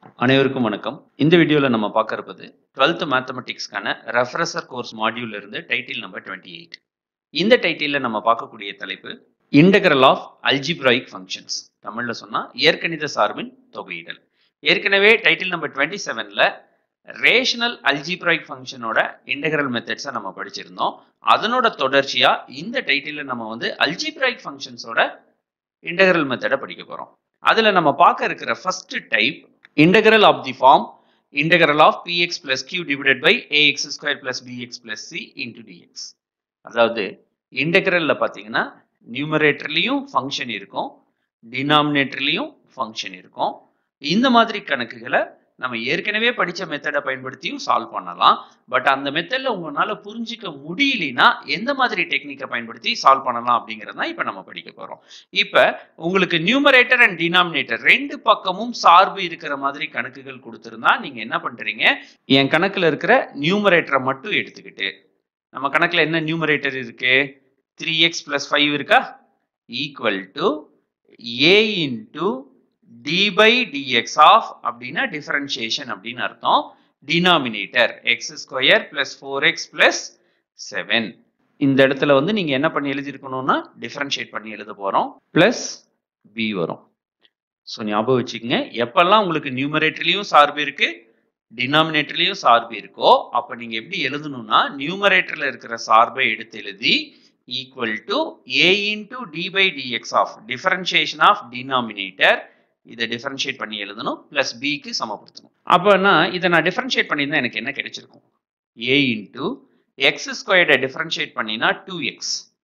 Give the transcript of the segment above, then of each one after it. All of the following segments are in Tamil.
அனைவருக்கும் வணக்கம். இந்த வீடியோல நம்ம பார்க்க இருப்பது 12th மேத்தமெட்டிக்ஸ்க்கான ரெஃப்ரெஷர் கோர்ஸ் மாடியூல்ல இருந்து டைட்டில் நம்பர் 28. இந்த டைட்டில்ல நம்ம பார்க்கக்கூடிய தலைப்பு இன்டெக்ரல் ஆஃப் அல்ஜிப்ராயிக் ஃபங்க்ஷன்ஸ். தமிழ்ல சொன்னா இயற்கணித சார்பின் தொகையிடல். ஏற்கனவே டைட்டில் நம்பர் 27ல ரேஷனல் அல்ஜிப்ராயிக் ஃபங்க்ஷனோட இன்டெக்ரல் மெத்தட்ஸை நம்ம படிச்சிருந்தோம். அதனோட தொடர்ச்சியா இந்த டைட்டில்ல நம்ம அல்ஜிப்ராயிக் ஃபங்க்ஷன்ஸோட இன்டெக்ரல் மெத்தடை படிக்க போறோம். அதுல நம்ம பார்க்க இருக்கிற first type integral of the form integral of px plus q divided by ax square plus bx plus c into dx. அதாவது இன்டெக்ரல்ல பாத்தீங்கன்னா நியூமரேட்டர்லயும் ஃபங்க்ஷன் இருக்கும், டினாமினேட்டர்லயும் ஃபங்க்ஷன் இருக்கும். இந்த மாதிரி கணக்குகளை நம்ம ஏற்கனவே படிச்ச மெத்தடை பயன்படுத்தியும் சால்வ் பண்ணலாம். பட் அந்த மெத்தட்ல உங்களால புரிஞ்சிக்க முடியலனா எந்த மாதிரி டெக்னிக்கை பயன்படுத்தி சால்வ் பண்ணலாம் அப்படிங்கறத இப்ப நம்ம படிக்க போறோம். இப்ப உங்களுக்கு நியூமரேட்டர் அண்ட் டினாமினேட்டர் ரெண்டு பக்கமும் சார்பு இருக்கிற மாதிரி கணக்குகள் கொடுத்திருந்தா நீங்க என்ன பண்றீங்க, என் கணக்குல இருக்கிற நியூமரேட்டரை மட்டும் எடுத்துக்கிட்டு, நம்ம கணக்குல என்ன நியூமரேட்டர் இருக்கு, 3x plus 5 இருக்கா, equal to a into d by dx of அப்படின்னா டிஃபரன்ஷியேஷன் அப்படின்னு அர்த்தம். Denominator x square plus 4x plus 7. இந்த இடத்துல நீங்க என்ன பண்ணி எழுதிருக்கணும்னா டிஃபரன்ஷியேட் பண்ணி எழுத போறோம். பிளஸ் b வரும். ஸோ ஞாபகம் வச்சுக்கோங்க, எப்பெல்லாம் உங்களுக்கு நியூமரேட்டர்லயும் சார்பு இருக்கு, டினாமினேட்டர்லயும் சார்பு இருக்கோ அப்ப நீங்க எப்படி எழுதணும்னா நியூமரேட்டர்ல இருக்கிற சார்பை எடுத்து எழுதி equal to a into d by dx of differentiation of denominator, இதை டிஃபரன்ஷியேட் பண்ணி எழுதணும், பிளஸ் பிக்கு சமப்படுத்தணும். அப்பனா இதை நான் டிஃபரன்ஷியேட் பண்ணியிருந்தா எனக்கு என்ன கிடைச்சிருக்கும், a into x ஸ்கொயர்டை டிஃபரன்ஷியேட் பண்ணினா 2x,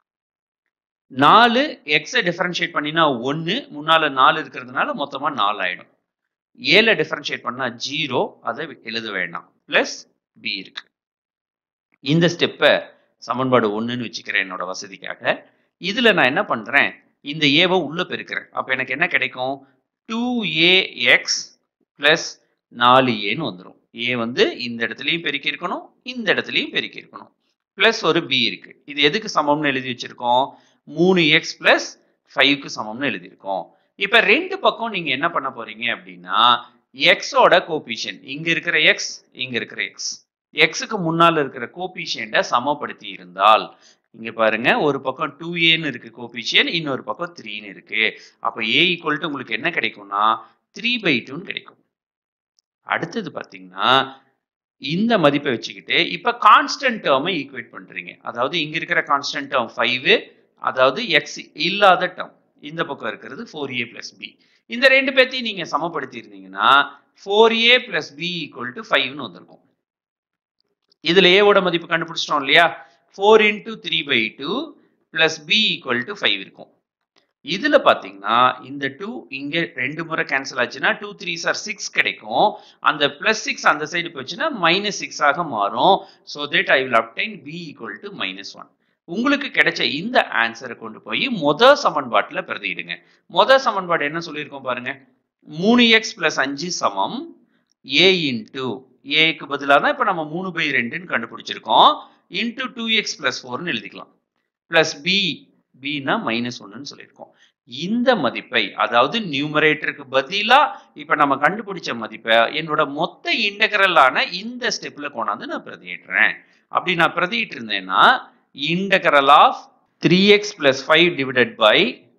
4 x டிஃபரன்ஷியேட் பண்ணினா 1, முன்னால 4 இருக்கிறதுனால மொத்தமா 4 ஆயிடும். ஏல டிஃபரன்ஷியேட் பண்ணா 0, அதை எழுத வேண்டாம், பிளஸ் b இருக்கு. இந்த ஸ்டெப்பை சமன்பாடு 1ன்னு வச்சுக்கிறேன் என்னோட வசதிக்காக. இதுல நான் என்ன பண்றேன், இந்த ஏவை உள்ள பெருக்கிறேன். அப்ப எனக்கு என்ன கிடைக்கும், 2ax plus 4aன்னு வந்துடும். a இந்த இடத்துலையும் பெருக்கி இருக்கணும், இந்த இடத்துலையும் பெருக்கி இருக்கணும், பிளஸ் ஒரு b இருக்கு. இது எதுக்கு சமம்னு எழுதி வச்சிருக்கோம், 3x plus 5க்கு சமம்னு எழுதியிருக்கோம். இப்ப ரெண்டு பக்கம் நீங்க என்ன பண்ண போறீங்க அப்படின்னா x ஓட கோபிஷியன்ட், இங்க இருக்கிற x, இங்க இருக்கிற x, x-க்கு முன்னால இருக்கிற கோபிஷியன்ட்டை சமப்படுத்தி இருந்தால், இங்க பாருங்க ஒரு பக்கம் 2aன்னு இருக்கு கோபிஷியன்ட், இன்னொரு பக்கம் 3ன்னு இருக்கு. அப்ப a ஈக்குவல் டு உங்களுக்கு என்ன கிடைக்கும்னா 3/2ன்னு கிடைக்கும். அடுத்தது பாத்தீங்கன்னா இந்த மதிப்பை வச்சுக்கிட்டு இப்ப கான்ஸ்டன்ட் டேர்மை ஈக்குவேட் பண்றீங்க. அதாவது இங்க இருக்கிற கான்ஸ்டன்ட் டேர்ம் 5, அதாவது x இல்லாத டேர்ம் இந்த பக்கம் இருக்கிறது 4a plus b. இந்த ரெண்டு பேத்தையும் நீங்க சமப்படுத்தி இருந்தீங்கன்னா 4a plus b equal to 5ன்னு வந்திருக்கும். இதுல a ஓட மதிப்பு கண்டுபிடிச்சிட்டோம் இல்லையா, 4 into 3/2 plus b equal to 5 இருக்கும். இதுல பாத்தீங்கன்னா இந்த 2 இங்க ரெண்டு முறை கேன்சல் ஆச்சுன்னா 2 3s are 6 கிடைக்கும். அந்த plus 6 அந்த சைடு போச்சுன்னா -6 ஆக மாறும். So that I will obtain b equal to -1. உங்களுக்கு கிடைச்ச இந்த ஆன்சரை கொண்டு போய் முதல் சமன்பாட்டுல பிரதியிடுங்க. முதல் சமன்பாடு என்ன சொல்லியிருக்கோம் பாருங்க, 3x plus 5 சமம் a into aக்கு பதிலாக தான் இப்ப நம்ம 3/2ன்னு கண்டுபிடிச்சிருக்கோம், into 2x plus 4ன்னு எழுதிக்கலாம், பிளஸ் b-னா -1ன்னு சொல்லியிருக்கோம். இந்த மதிப்பை, அதாவது நியூமரேட்டருக்கு பதிலா இப்ப நம்ம கண்டுபிடிச்ச மதிப்பை என்னோட மொத்த இன்டெக்ரலான இந்த ஸ்டெப்ல கொண்டாந்து நான் பிரதியிடுறேன். அப்படி நான் பிரதியிட்டு இருந்தேன்னா integral of 3x plus 5 divided by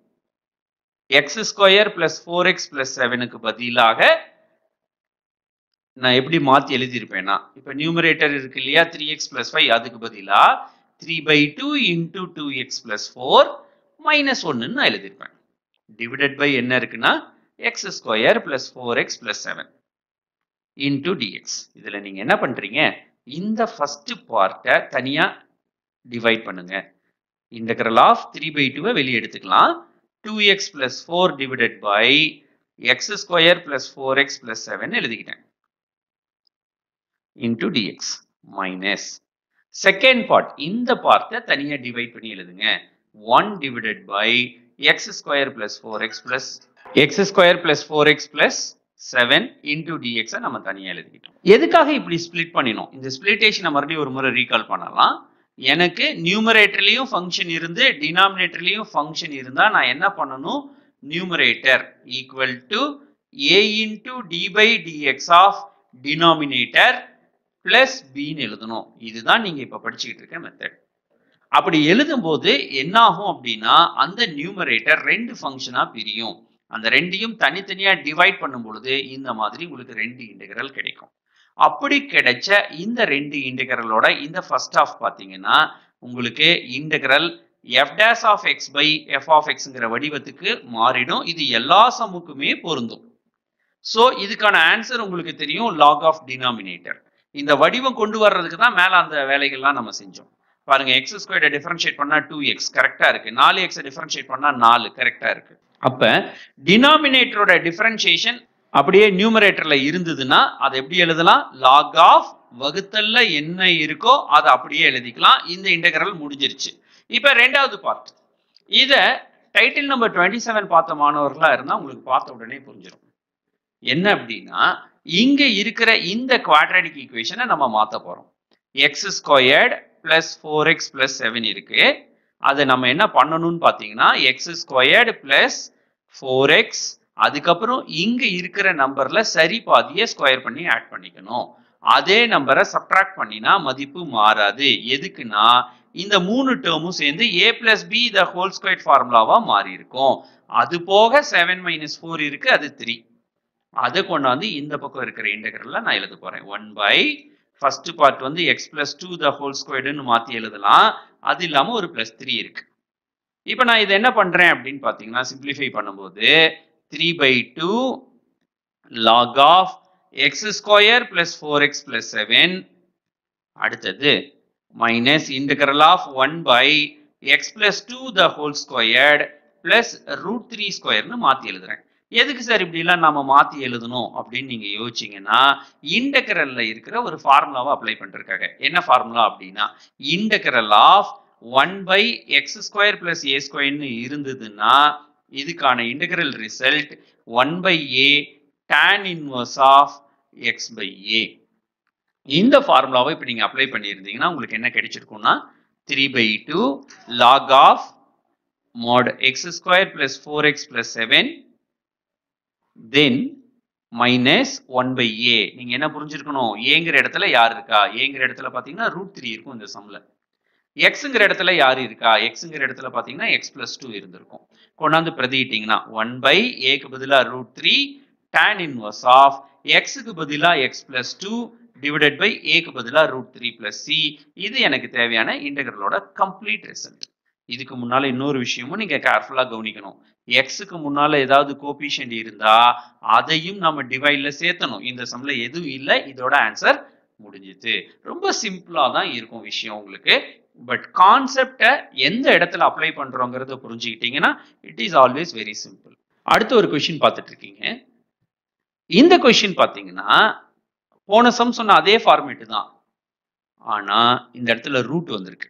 x square plus 4x plus 7க்கு பதிலாக நான் எப்படி மாத்தி எழுதியிருப்பேன்னா, இப்ப நியூமரேட்டர் இருக்கு இல்லையா 3x plus 5, அதுக்கு பதிலா 3/2 into 2x plus 4 -1ன்னு நான் எழுதியிருப்பேன். டிவைடட் பை என்ன இருக்குன்னா x square plus 4x plus 7 into dx. இதுல நீங்க என்ன பண்றீங்க, இந்த ஃபர்ஸ்ட் பார்ட்டை தனியா டிவைட் பண்ணுங்க. இன்டெக்ரல் ஆஃப் 3/2 வெளியே எடுத்துக்கலாம், 2x plus 4 divided by x square plus 4x plus 7 எழுதிக்கிட்டேன் into dx minus second part, இந்த பார்ட்டை தனியா டிவைட் பண்ணி எழுதுங்க, 1 divided by x square plus 4x plus 7 into dx நம்ம தனியா எழுதிக்கிட்டோம். எதுக்காக இப்படி ஸ்பிளிட் பண்ணினோம், இந்த ஸ்பிளிட்டேஷனை மறுபடியும் ஒரு முறை ரீகால் பண்ணலாம். எனக்கு நியூமரேட்டர்லயும் ஃபங்க்ஷன் இருந்து டினாமினேட்டர்லயும் ஃபங்க்ஷன் இருந்தா நான் என்ன பண்ணணும், numerator equal to a into d by dx of denominator plus b ன்னு எழுதணும். இதுதான் நீங்க இப்ப படிச்சுக்கிட்டு இருக்க மெத்தட். அப்படி எழுதும்போது என்ன ஆகும் அப்படின்னா அந்த நியூமரேட்டர் ரெண்டு ஃபங்க்ஷனா பிரியும். அந்த ரெண்டையும் தனித்தனியா டிவைட் பண்ணும் பொழுது இந்த மாதிரி உங்களுக்கு ரெண்டு இன்டெகிரல் கிடைக்கும். அப்படி கிடைச்ச இந்த ரெண்டு இன்டெகிரலோட இந்த ஃபர்ஸ்ட் ஆஃப் பாத்தீங்கன்னா உங்களுக்கு integral f dash of x by f of xங்கிற வடிவத்துக்கு மாறிடும். இது எல்லா சம்முக்குமே பொருந்தும். சோ இதுக்கான ஆன்சர் உங்களுக்கு தெரியும் log of denominator. இந்த வடிவம் கொண்டு வர்றதுக்கு தான் மேல அந்த வேலைகள்லாம் நம்ம செஞ்சோம். பாருங்க x ஸ்கொயர்டை டிஃபரன்ஷியேட் பண்ணா 2x கரெக்டா இருக்கு. 4x டிஃபரன்ஷியேட் பண்ணா 4 கரெக்டா இருக்கு. அப்ப டினாமினேட்டரோட டிஃபரன்ஷியேஷன் அப்படியே நியூமரேட்டர்ல இருந்ததுன்னா அதை எப்படி எழுதலாம்? log of வகுத்தல்ல என்ன இருக்கோ அதை அப்படியே எழுதிக்கலாம். இந்த இன்டெகிரல் முடிஞ்சிருச்சு. இப்ப ரெண்டாவது பார்ட். இத டைட்டில் நம்பர் 27 பார்த்த மாணவர்களா இருந்தா உங்களுக்கு பார்த்த உடனே புரிஞ்சிடும். என்ன அப்படின்னா இங்க இருக்கிற இந்த குவாட்ராட்டிக் ஈக்குவேஷனை நம்ம மாத்த போறோம். x squared plus 4x plus 7 இருக்கு. அதை நம்ம என்ன பண்ணணும்னு பாத்தீங்கன்னா x ஸ்கொயர்ட் பிளஸ் 4x அதுக்கப்புறம் இங்க இருக்கிற நம்பர்ல சரி பாதியை ஸ்கொயர் பண்ணி ஆட் பண்ணிக்கணும். அதே நம்பரை சப்ட்ராக்ட் பண்ணினா மதிப்பு மாறாது. எதுக்குன்னா இந்த மூணு டேர்மும் சேர்ந்து a plus b the whole squared ஃபார்முலாவா மாறி இருக்கும். அது போக 7 minus 4 இருக்கு, அது 3. அதை கொண்டாந்து இந்த பக்கம் இருக்கிற இன்டெகிரல்ல நான் எழுத போறேன். 1 by ஃபர்ஸ்ட் பார்ட் வந்து x plus 2 the whole squaredன்னு மாத்தி எழுதலாம். அது இல்லாம ஒரு plus 3 இருக்கு. இப்போ நான் இதை என்ன பண்றேன் அப்படின்னு பாத்தீங்கன்னா சிம்பிளிஃபை பண்ணும்போது 3 by 2 log of x square plus 4x plus 7 அடுத்தது minus integral of 1 by x plus 2 the whole squared plus root 3 squareன்னு மாத்தி எழுதுறேன். எதுக்கு சார் இப்படி எல்லாம் நாம மாத்தி எழுதணும் அப்படின்னு நீங்க யோசிச்சீங்கன்னா இன்டெகிரல்ல இருக்கிற ஒரு ஃபார்முலாவை அப்ளை பண்றதுக்காக. என்ன ஃபார்முலா அப்படின்னா integral of 1 by x square plus a squareன்னு இருந்ததுன்னா இதுக்கான integral result 1 by a tan inverse of x by a. இந்த ஃபார்முலாவை இப்ப நீங்க அப்ளை பண்ணியிருந்தீங்கன்னா உங்களுக்கு என்ன கிடைச்சிருக்கும்னா 3 by 2 log of mod x square plus 4x plus 7 then minus 1 by a. நீங்க என்ன புரிஞ்சிருக்கணும்? ஏங்கிற இடத்துல யார் இருக்கா? ஏங்கிற இடத்துல பாத்தீங்கன்னா √3 இருக்கும் இந்த சம்ல. எக்ஸ்ங்கிற இடத்துல யார் இருக்கா? எக்ஸ்ங்கிற இடத்துல பாத்தீங்கன்னா x plus 2 இருந்திருக்கும். கொண்டாந்து பிரதியிட்டீங்கன்னா 1 by a க்கு பதிலா √3 tan inverse of x க்கு பதிலா x plus 2 divided by a க்கு பதிலா √3 plus c. இது எனக்கு தேவையான இன்டெகிரலோட கம்ப்ளீட் ரிசல்ட். இதுக்கு முன்னால இன்னொரு விஷயமும் நீங்க கேர்ஃபுல்லா கவனிக்கணும். எக்ஸுக்கு முன்னால ஏதாவது கோபிஷியன்ட் இருந்தா அதையும் நம்ம டிவைட்ல சேர்த்தணும். இந்த சம்ல எதுவும் இல்லை, இதோட ஆன்சர் முடிஞ்சிச்சு. ரொம்ப சிம்பிளா தான் இருக்கும் விஷயம் உங்களுக்கு. பட் கான்செப்டை எந்த இடத்துல அப்ளை பண்றோங்கிறத புரிஞ்சுக்கிட்டீங்கன்னா it is always very simple. அடுத்த ஒரு கொஸ்டின் பார்த்துட்டு இருக்கீங்க. இந்த கொஸ்டின் பாத்தீங்கன்னா போன சம் சொன்ன அதே ஃபார்மேட் தான், ஆனா இந்த இடத்துல ரூட் வந்திருக்கு.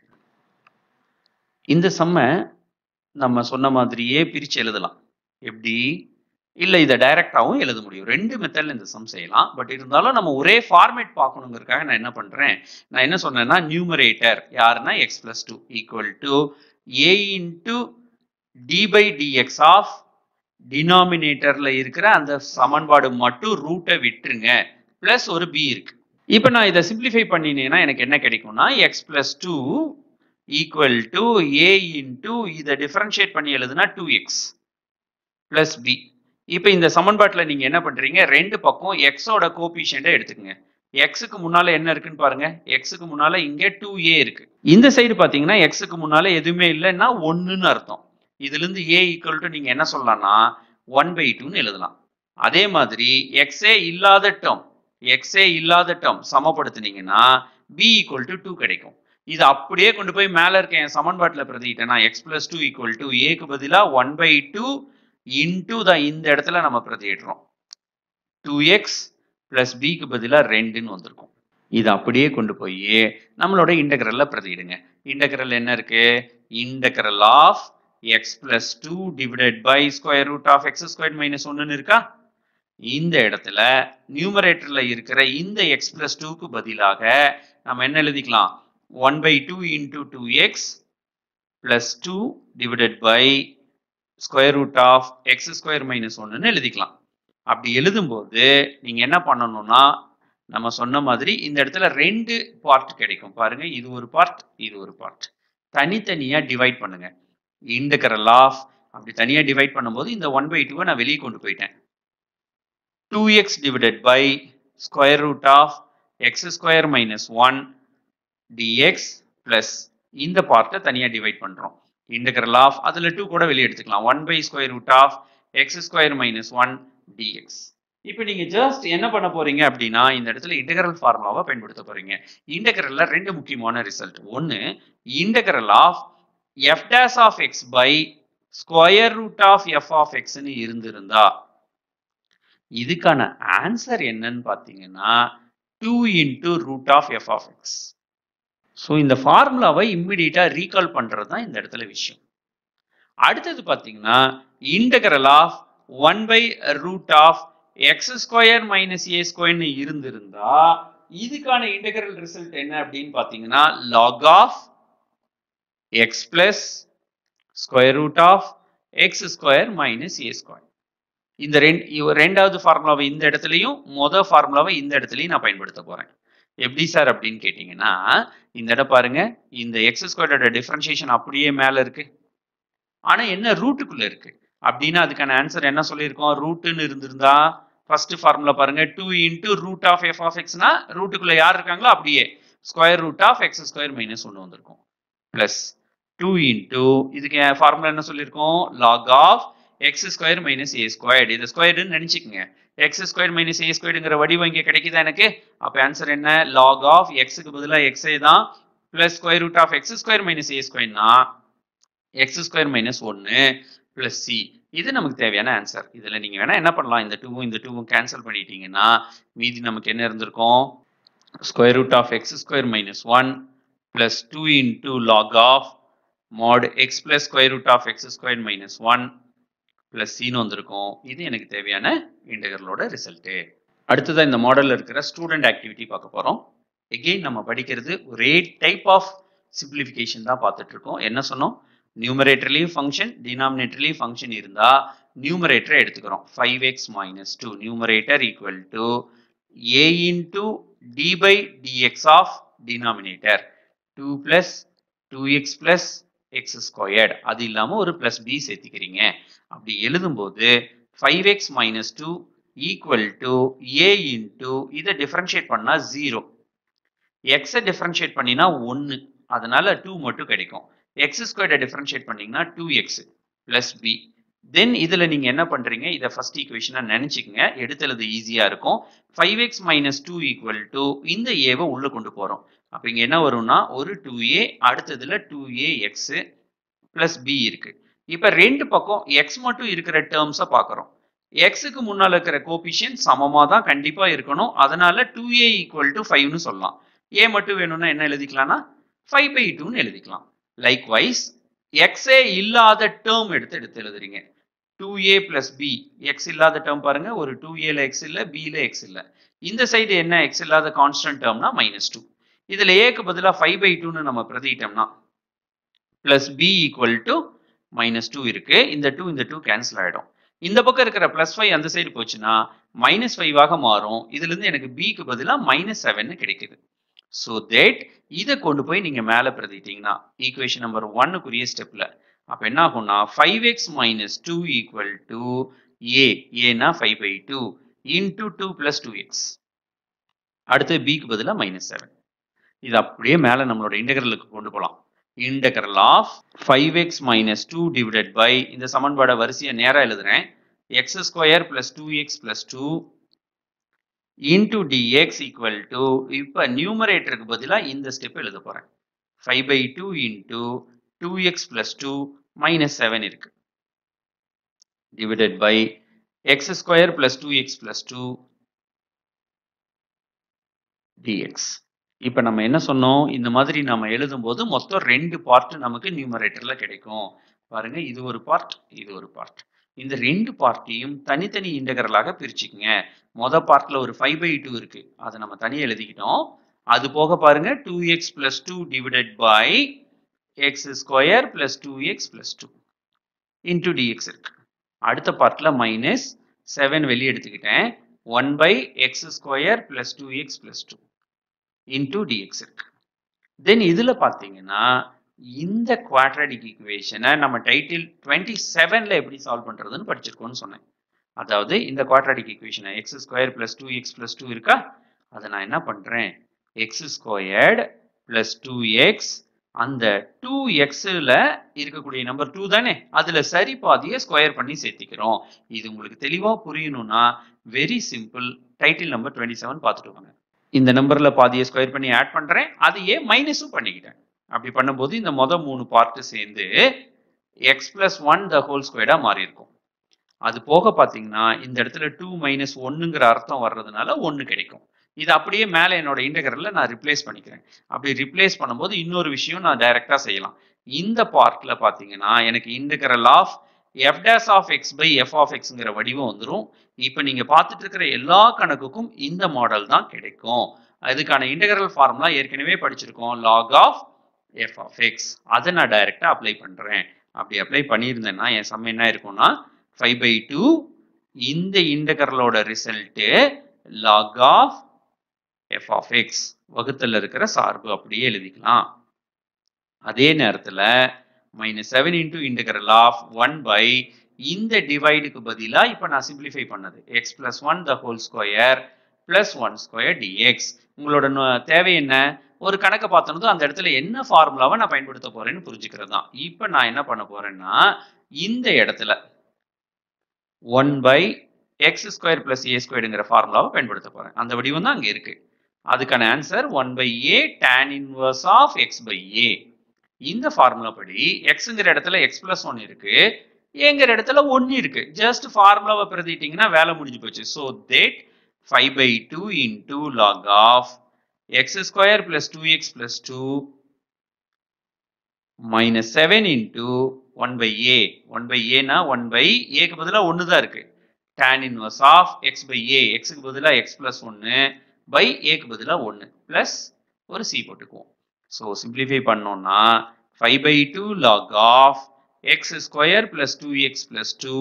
இந்த சம்ம நம்ம சொன்ன மாதிரியே பிரிச்சு எழுதலாம். எப்படி? இல்ல இதை டைரக்டாவும் எழுத முடியும். ரெண்டு மெத்தட்ல இந்த சம் செய்யலாம். பட் இருந்தாலும் நம்ம ஒரே ஃபார்மேட் பார்க்கணுங்கிறதுக்காக நான் என்ன பண்றேன், நான் என்ன சொன்னேன்னா நியூமரேட்டர் யாருன்னா x plus 2 equal to a into d by dx of டினாமினேட்டர்ல இருக்கிற அந்த சமன்பாடு மட்டும் ரூட்டை விட்டுருங்க, பிளஸ் ஒரு b இருக்கு. இப்ப நான் இதை சிம்பிளிஃபை பண்ணினேன்னா எனக்கு என்ன கிடைக்கும்னா x plus 2 equal to a into இதை டிஃபரன்ஷியேட் பண்ணி எழுதுனா 2x plus b. இப்ப இந்த சமன்பாட்டில் நீங்க என்ன பண்றீங்க, ரெண்டு பக்கம் x ஓட கோபிஷியன்ட்டை எடுத்துக்கங்க. x-க்கு முன்னால என்ன இருக்குன்னு பாருங்க. x-க்கு முன்னால இங்க 2a இருக்கு. இந்த சைடு பாத்தீங்கன்னா x-க்கு முன்னால எதுவுமே இல்லைன்னா 1ன்னு அர்த்தம். இதுல இருந்து a equal to நீங்க என்ன சொல்லலாம்னா 1 by 2ன்னு எழுதலாம். அதே மாதிரி x-ஏ இல்லாத டேர்ம் சமப்படுத்தினீங்கன்னா b equal to 2 கிடைக்கும். இது அப்படியே கொண்டு போய் மேல இருக்க என் சமன்பாட்டில் பிரதிட்டேன்னா x plus 2 equal to a க்கு பதிலா 1 by 2 into இந்த இடத்துல நம்ம பிரதியிடுறோம். 2x plus b க்கு பதிலா 2ன்னு வந்திருக்கும். இது அப்படியே கொண்டு போய் நம்மளோட இன்டெகிரல்ல பிரதியிடுங்க. இன்டெகிரல் என்ன இருக்கு? Integral of x plus 2 divided by square root of x squared minus 1ன்னு இருக்கா? இந்த இடத்துல நியூமரேட்டர்ல இருக்கிற இந்த x plus 2 க்கு பதிலாக நம்ம என்ன எழுதிக்கலாம்? 1 by 2 into 2x plus 2 divided by square root of x square minus 1ன்னு எழுதிக்கலாம். அப்படி எழுதும்போது நீங்க என்ன பண்ணணும்னா நம்ம சொன்ன மாதிரி இந்த இடத்துல ரெண்டு பார்ட் கிடைக்கும் பாருங்க. இது ஒரு பார்ட், இது ஒரு பார்ட். தனித்தனியா டிவைட் பண்ணுங்க. இன்டெக்ரல் ஆஃப் அப்படி தனியா டிவைட் பண்ணும்போது இந்த 1/2 நான் வெளியே கொண்டு போயிட்டேன். 2x divided by square root of x square minus 1 dx plus இந்த பார்ட்டை தனியா டிவைட் பண்றோம். இன்டெக்ரல் ஆஃப் அதுல 2 கூட வெளியே எடுத்துக்கலாம். 1/square root of x square minus 1 dx. இப்போ நீங்க ஜஸ்ட் என்ன பண்ண போறீங்க அப்படின்னா இந்த இடத்துல இன்டெக்ரல் ஃபார்முலாவை பயன்படுத்த போறீங்க. இன்டெக்ரல்ல ரெண்டு முக்கியமான ரிசல்ட். ஒன்னு integral of f dash of x by square root of f of x ன்னு இருந்திருந்தா இதுக்கான ஆன்சர் என்னன்னு பாத்தீங்கன்னா 2 into root of f of x. So இந்த ஃபார்முலாவை இம்மிடியட்டா ரீகால் பண்றது தான் இந்த இடத்துல விஷயம். அடுத்தது பாத்தீங்கன்னா integral of 1/root of x square minus a square ன்னு இருந்திருந்தா இதுக்கான இன்டெக்ரல் ரிசல்ட் என்ன அப்படின்னு பாத்தீங்கன்னா log of x plus square root of x square minus a square. இந்த ரெண்டாவது ஃபார்முலாவை இந்த இடத்துலையும் மொதல் ஃபார்முலாவை இந்த இடத்துலையும் நான் பயன்படுத்த போறேன். எப்படி சார் அப்படின்னு கேட்டீங்கன்னா இந்த இடம் பாருங்க, இந்த எக்ஸ் ஸ்கொயரோட டிஃபரன்ஷியேஷன் அப்படியே மேல இருக்கு, ஆனா என்ன ரூட்டுக்குள்ள இருக்கு அப்படின்னா அதுக்கான ஆன்சர் என்ன சொல்லியிருக்கோம்? ரூட்டுன்னு இருந்திருந்தா ஃபர்ஸ்ட் ஃபார்முலா பாருங்க 2 into root of f of x னா ரூட்டுக்குள்ள யார் இருக்காங்களோ அப்படியே square root of x square minus 1 வந்திருக்கும் பிளஸ் 2 into இதுக்கு ஃபார்முலா என்ன சொல்லியிருக்கோம்? log of x square minus a squared. இது ஸ்கொயர்டுன்னு நினைச்சுக்கங்க. x squared minus a squaredங்கிற வடிவம் இங்க கிடைக்குதா எனக்கு? அப்ப ஆன்சர் என்ன? log of x க்கு பதிலா x தான் plus square root of x square minus a squared னா x square minus 1 plus c. இது நமக்கு தேவையான ஆன்சர். இதுல நீங்க வேணா என்ன பண்ணலாம், இந்த 2 இந்த 2 கேன்சல் பண்ணிட்டீங்கன்னா மீதி நமக்கு என்ன இருந்திருக்கும்? square root of x square minus 1 plus 2 into log of mod x plus square root of x squared minus 1 plus c வந்திருக்கும். இது எனக்கு தேவையான இன்டெக்ரலோட ரிசல்ட். அடுத்ததா இந்த மாடல்ல இருக்கிற ஸ்டூடெண்ட் ஆக்டிவிட்டி பார்க்க போறோம். எகெயின் நம்ம படிக்கிறது ஒரே டைப் ஆஃப் சிம்பிளிஃபிகேஷன் தான் பார்த்துட்டு இருக்கோம். என்ன சொன்னோம்? நியூமரேட்டர்லயும் ஃபங்க்ஷன் டினாமினேட்டர்லயும் ஃபங்க்ஷன் இருந்தா நியூமரேட்டரை எடுத்துக்கிறோம். 5x minus 2 numerator equal to a into d by dx of denominator 2 plus 2x plus x squared. அது இல்லாம ஒரு plus b சேர்த்துக்கிறீங்க. அப்படி எழுதும்போது 5x minus 2 equal to a into இதை டிஃபரன்ஷியேட் பண்ணா 0, x டிஃபரன்ஷியேட் பண்ணினா 1, அதனால 2 மட்டும் கிடைக்கும். x ஸ்கொயர்டை டிஃபரன்ஷியேட் பண்ணீங்கன்னா 2x plus b. தென் இதுல நீங்க என்ன பண்றீங்க? இதை ஃபர்ஸ்ட் ஈக்குவேஷனா நினைச்சுக்கங்க, எடுத்து எழுத ஈஸியா இருக்கும். 5x minus 2 equal to இந்த ஏவை உள்ள கொண்டு போறோம். அப்ப இங்க என்ன வரும்னா ஒரு 2a, அடுத்ததுல 2ax plus b இருக்கு. இப்ப ரெண்டு பக்கம் x மட்டும் இருக்கிற டேர்ம்ஸை பார்க்கிறோம். xக்கு முன்னால இருக்கிற கோபிஷியன்ட் சமமா தான் கண்டிப்பா இருக்கணும். அதனால 2a equal to 5 னு சொல்லலாம். a மட்டும் வேணும்னா என்ன எழுதிக்கலாம்னா 5/2 எழுதிக்கலாம். லைக்வைஸ் x இல்லாத டேர்ம் எடுத்து எழுதுறீங்க. 2a plus b, x இல்லாத டேர்ம் பாருங்க, ஒரு 2a ல x இல்ல, b ல x இல்ல. இந்த சைடு என்ன x இல்லாத கான்ஸ்டன்ட் டேர்ம்னா -2. இதுல a க்கு பதிலா 5/2 னு நம்ம பிரதியிட்டோம்னா plus b equal to -2 இருக்கு. இந்த 2 இந்த 2 கேன்சல் ஆயிடும். இந்த பக்கம் இருக்கிற +5 அந்த சைடு போச்சுன்னா -5 ஆக மாறும். இதுல இருந்து எனக்கு b க்கு பதிலா -7 கிடைக்குது. so that இதை கொண்டு போய் நீங்க மேல பிரதிட்டீங்கன்னா ஈக்குவேஷன் நம்பர் 1 குரிய ஸ்டெப்ல அப்ப என்ன ஆகும்னா 5x minus 2 equal to a, னா 5/2 into 2 plus 2x. அடுத்து b க்கு பதிலா -7. இது அப்படியே மேல நம்மளோட இன்டெக்ரலுக்கு கொண்டு போலாம். integral of 5x minus 2 divided by இந்த சமன்பாடை வரிசையை நேரா எழுதுறேன். x square plus 2x plus 2 into dx equal to இப்ப நியூமரேட்டருக்கு பதிலா இந்த ஸ்டெப் எழுத போறேன். 5/2 into 2x plus 2 minus 7 இருக்கு. divided by x square plus 2x plus 2 dx. இப்ப நம்ம என்ன சொன்னோம்? இந்த மாதிரி நம்ம எழுதும்போது மொத்தம் ரெண்டு பார்ட் நமக்கு நியூமரேட்டர்ல கிடைக்கும். பாருங்க, இது ஒரு பார்ட், இது ஒரு பார்ட். இந்த ரெண்டு பார்ட்டையும் தனித்தனி இன்டெக்ரலாக பிரிச்சுக்கங்க. மொத பார்ட்ல ஒரு 5/2 இருக்கு, அதை நம்ம தனியா எழுதிக்கிட்டோம். அது போக பாருங்க 2x plus 2 divided by x square plus 2x plus 2 into dx இருக்கு. அடுத்த பார்ட்ல 7 வெளியே எடுத்துக்கிட்டேன். 1 by x square plus 2x plus 2 into dx இருக்கு. தென் இதுல பாத்தீங்கன்னா இந்த குவாட்ராட்டிக் ஈக்குவேஷனை நம்ம டைட்டில் 27ல எப்படி சால்வ் பண்றதுன்னு படிச்சிருக்கோம்னு சொன்னேன். அதாவது இந்த குவாட்ராட்டிக் ஈக்குவேஷனை x square plus 2x plus 2 இருக்கா, அதை நான் என்ன பண்றேன், x ஸ்கொயர்டு பிளஸ் 2x, அந்த 2xல இருக்கக்கூடிய நம்பர் 2 தானே, அதுல சரி பாதியை ஸ்கொயர் பண்ணி சேர்த்திக்கிறோம். இது உங்களுக்கு தெளிவா புரியணும்னா வெரி சிம்பிள், டைட்டில் நம்பர் 27 பார்த்துட்டு வாங்க. இந்த நம்பர்ல பாதியை ஸ்கொயர் பண்ணி ஆட் பண்றேன், அதையே மைனஸும் பண்ணிக்கிட்டேன். அப்படி பண்ணும்போது இந்த மொதல் 3 பார்ட் சேர்ந்து x plus 1 the whole squared மாறி இருக்கும். அது போக பாத்தீங்கன்னா இந்த இடத்துல 2 minus 1ங்கிற அர்த்தம் வர்றதுனால 1 கிடைக்கும். இது அப்படியே மேலே என்னோட இன்டெகிரல்ல நான் ரிப்ளேஸ் பண்ணிக்கிறேன். அப்படி ரிப்ளேஸ் பண்ணும்போது இன்னொரு விஷயம் நான் டைரக்டா செய்யலாம். இந்த பார்ட்ல பாத்தீங்கன்னா எனக்கு integral of f dash of x by f of xங்கிற வடிவம் வந்துடும். இப்போ நீங்க பார்த்துட்டு இருக்கிற எல்லா கணக்குக்கும் இந்த மாடல் தான் கிடைக்கும். அதுக்கான இன்டெகிரல் ஃபார்முலா ஏற்கனவே படிச்சிருக்கோம், log of f of x. அதை நான் டைரக்டா அப்ளை பண்றேன். அப்படி அப்ளை பண்ணியிருந்தேன்னா என் சம் என்ன இருக்கும்னா 5/2. இந்த இன்டெகிரலோட result log of f of x வகுத்தல்ல இருக்கிற சார்பு அப்படியே எழுதிக்கலாம். அதே நேரத்துல -7 into integral of 1 by இந்த டிவைடுக்கு பதிலா இப்ப நான் சிம்பிளிஃபை பண்ணது x plus 1 the whole square plus 1 square dx. உங்களோட தேவை என்ன, ஒரு கணக்கை பார்த்தோம் அந்த இடத்துல என்ன ஃபார்முலாவை நான் பயன்படுத்த போறேன்னு புரிஞ்சுக்கிறது தான். இப்ப நான் என்ன பண்ண போறேன்னா இந்த இடத்துல 1 by x square plus a squareங்கிற ஃபார்முலாவை பயன்படுத்த போறேன். அந்த வடிவம் தான் அங்க இருக்கு. அதுக்கான answer 1 by a tan inverse of x by a. இந்த ஃபார்முலா படி xங்கிற இடத்துல x plus 1 இருக்கு, ஏங்கிற இடத்துல 1 இருக்கு. ஜஸ்ட் ஃபார்முலாவை பிரதிட்டீங்கன்னா வேலை முடிஞ்சு போச்சு. So that 5/2 into log of x square plus 2x plus 2 minus 7 into 1 by a. 1 by a னா 1 by a க்கு பதிலா 1 தான் இருக்கு. tan inverse of x by a, x க்கு பதிலா x plus 1 by a க்கு பதிலா 1 plus ஒரு c போட்டுக்குவோம். ஸோ சிம்பிளிஃபை பண்ணோம்னா 5/2 log of x square plus 2x plus 2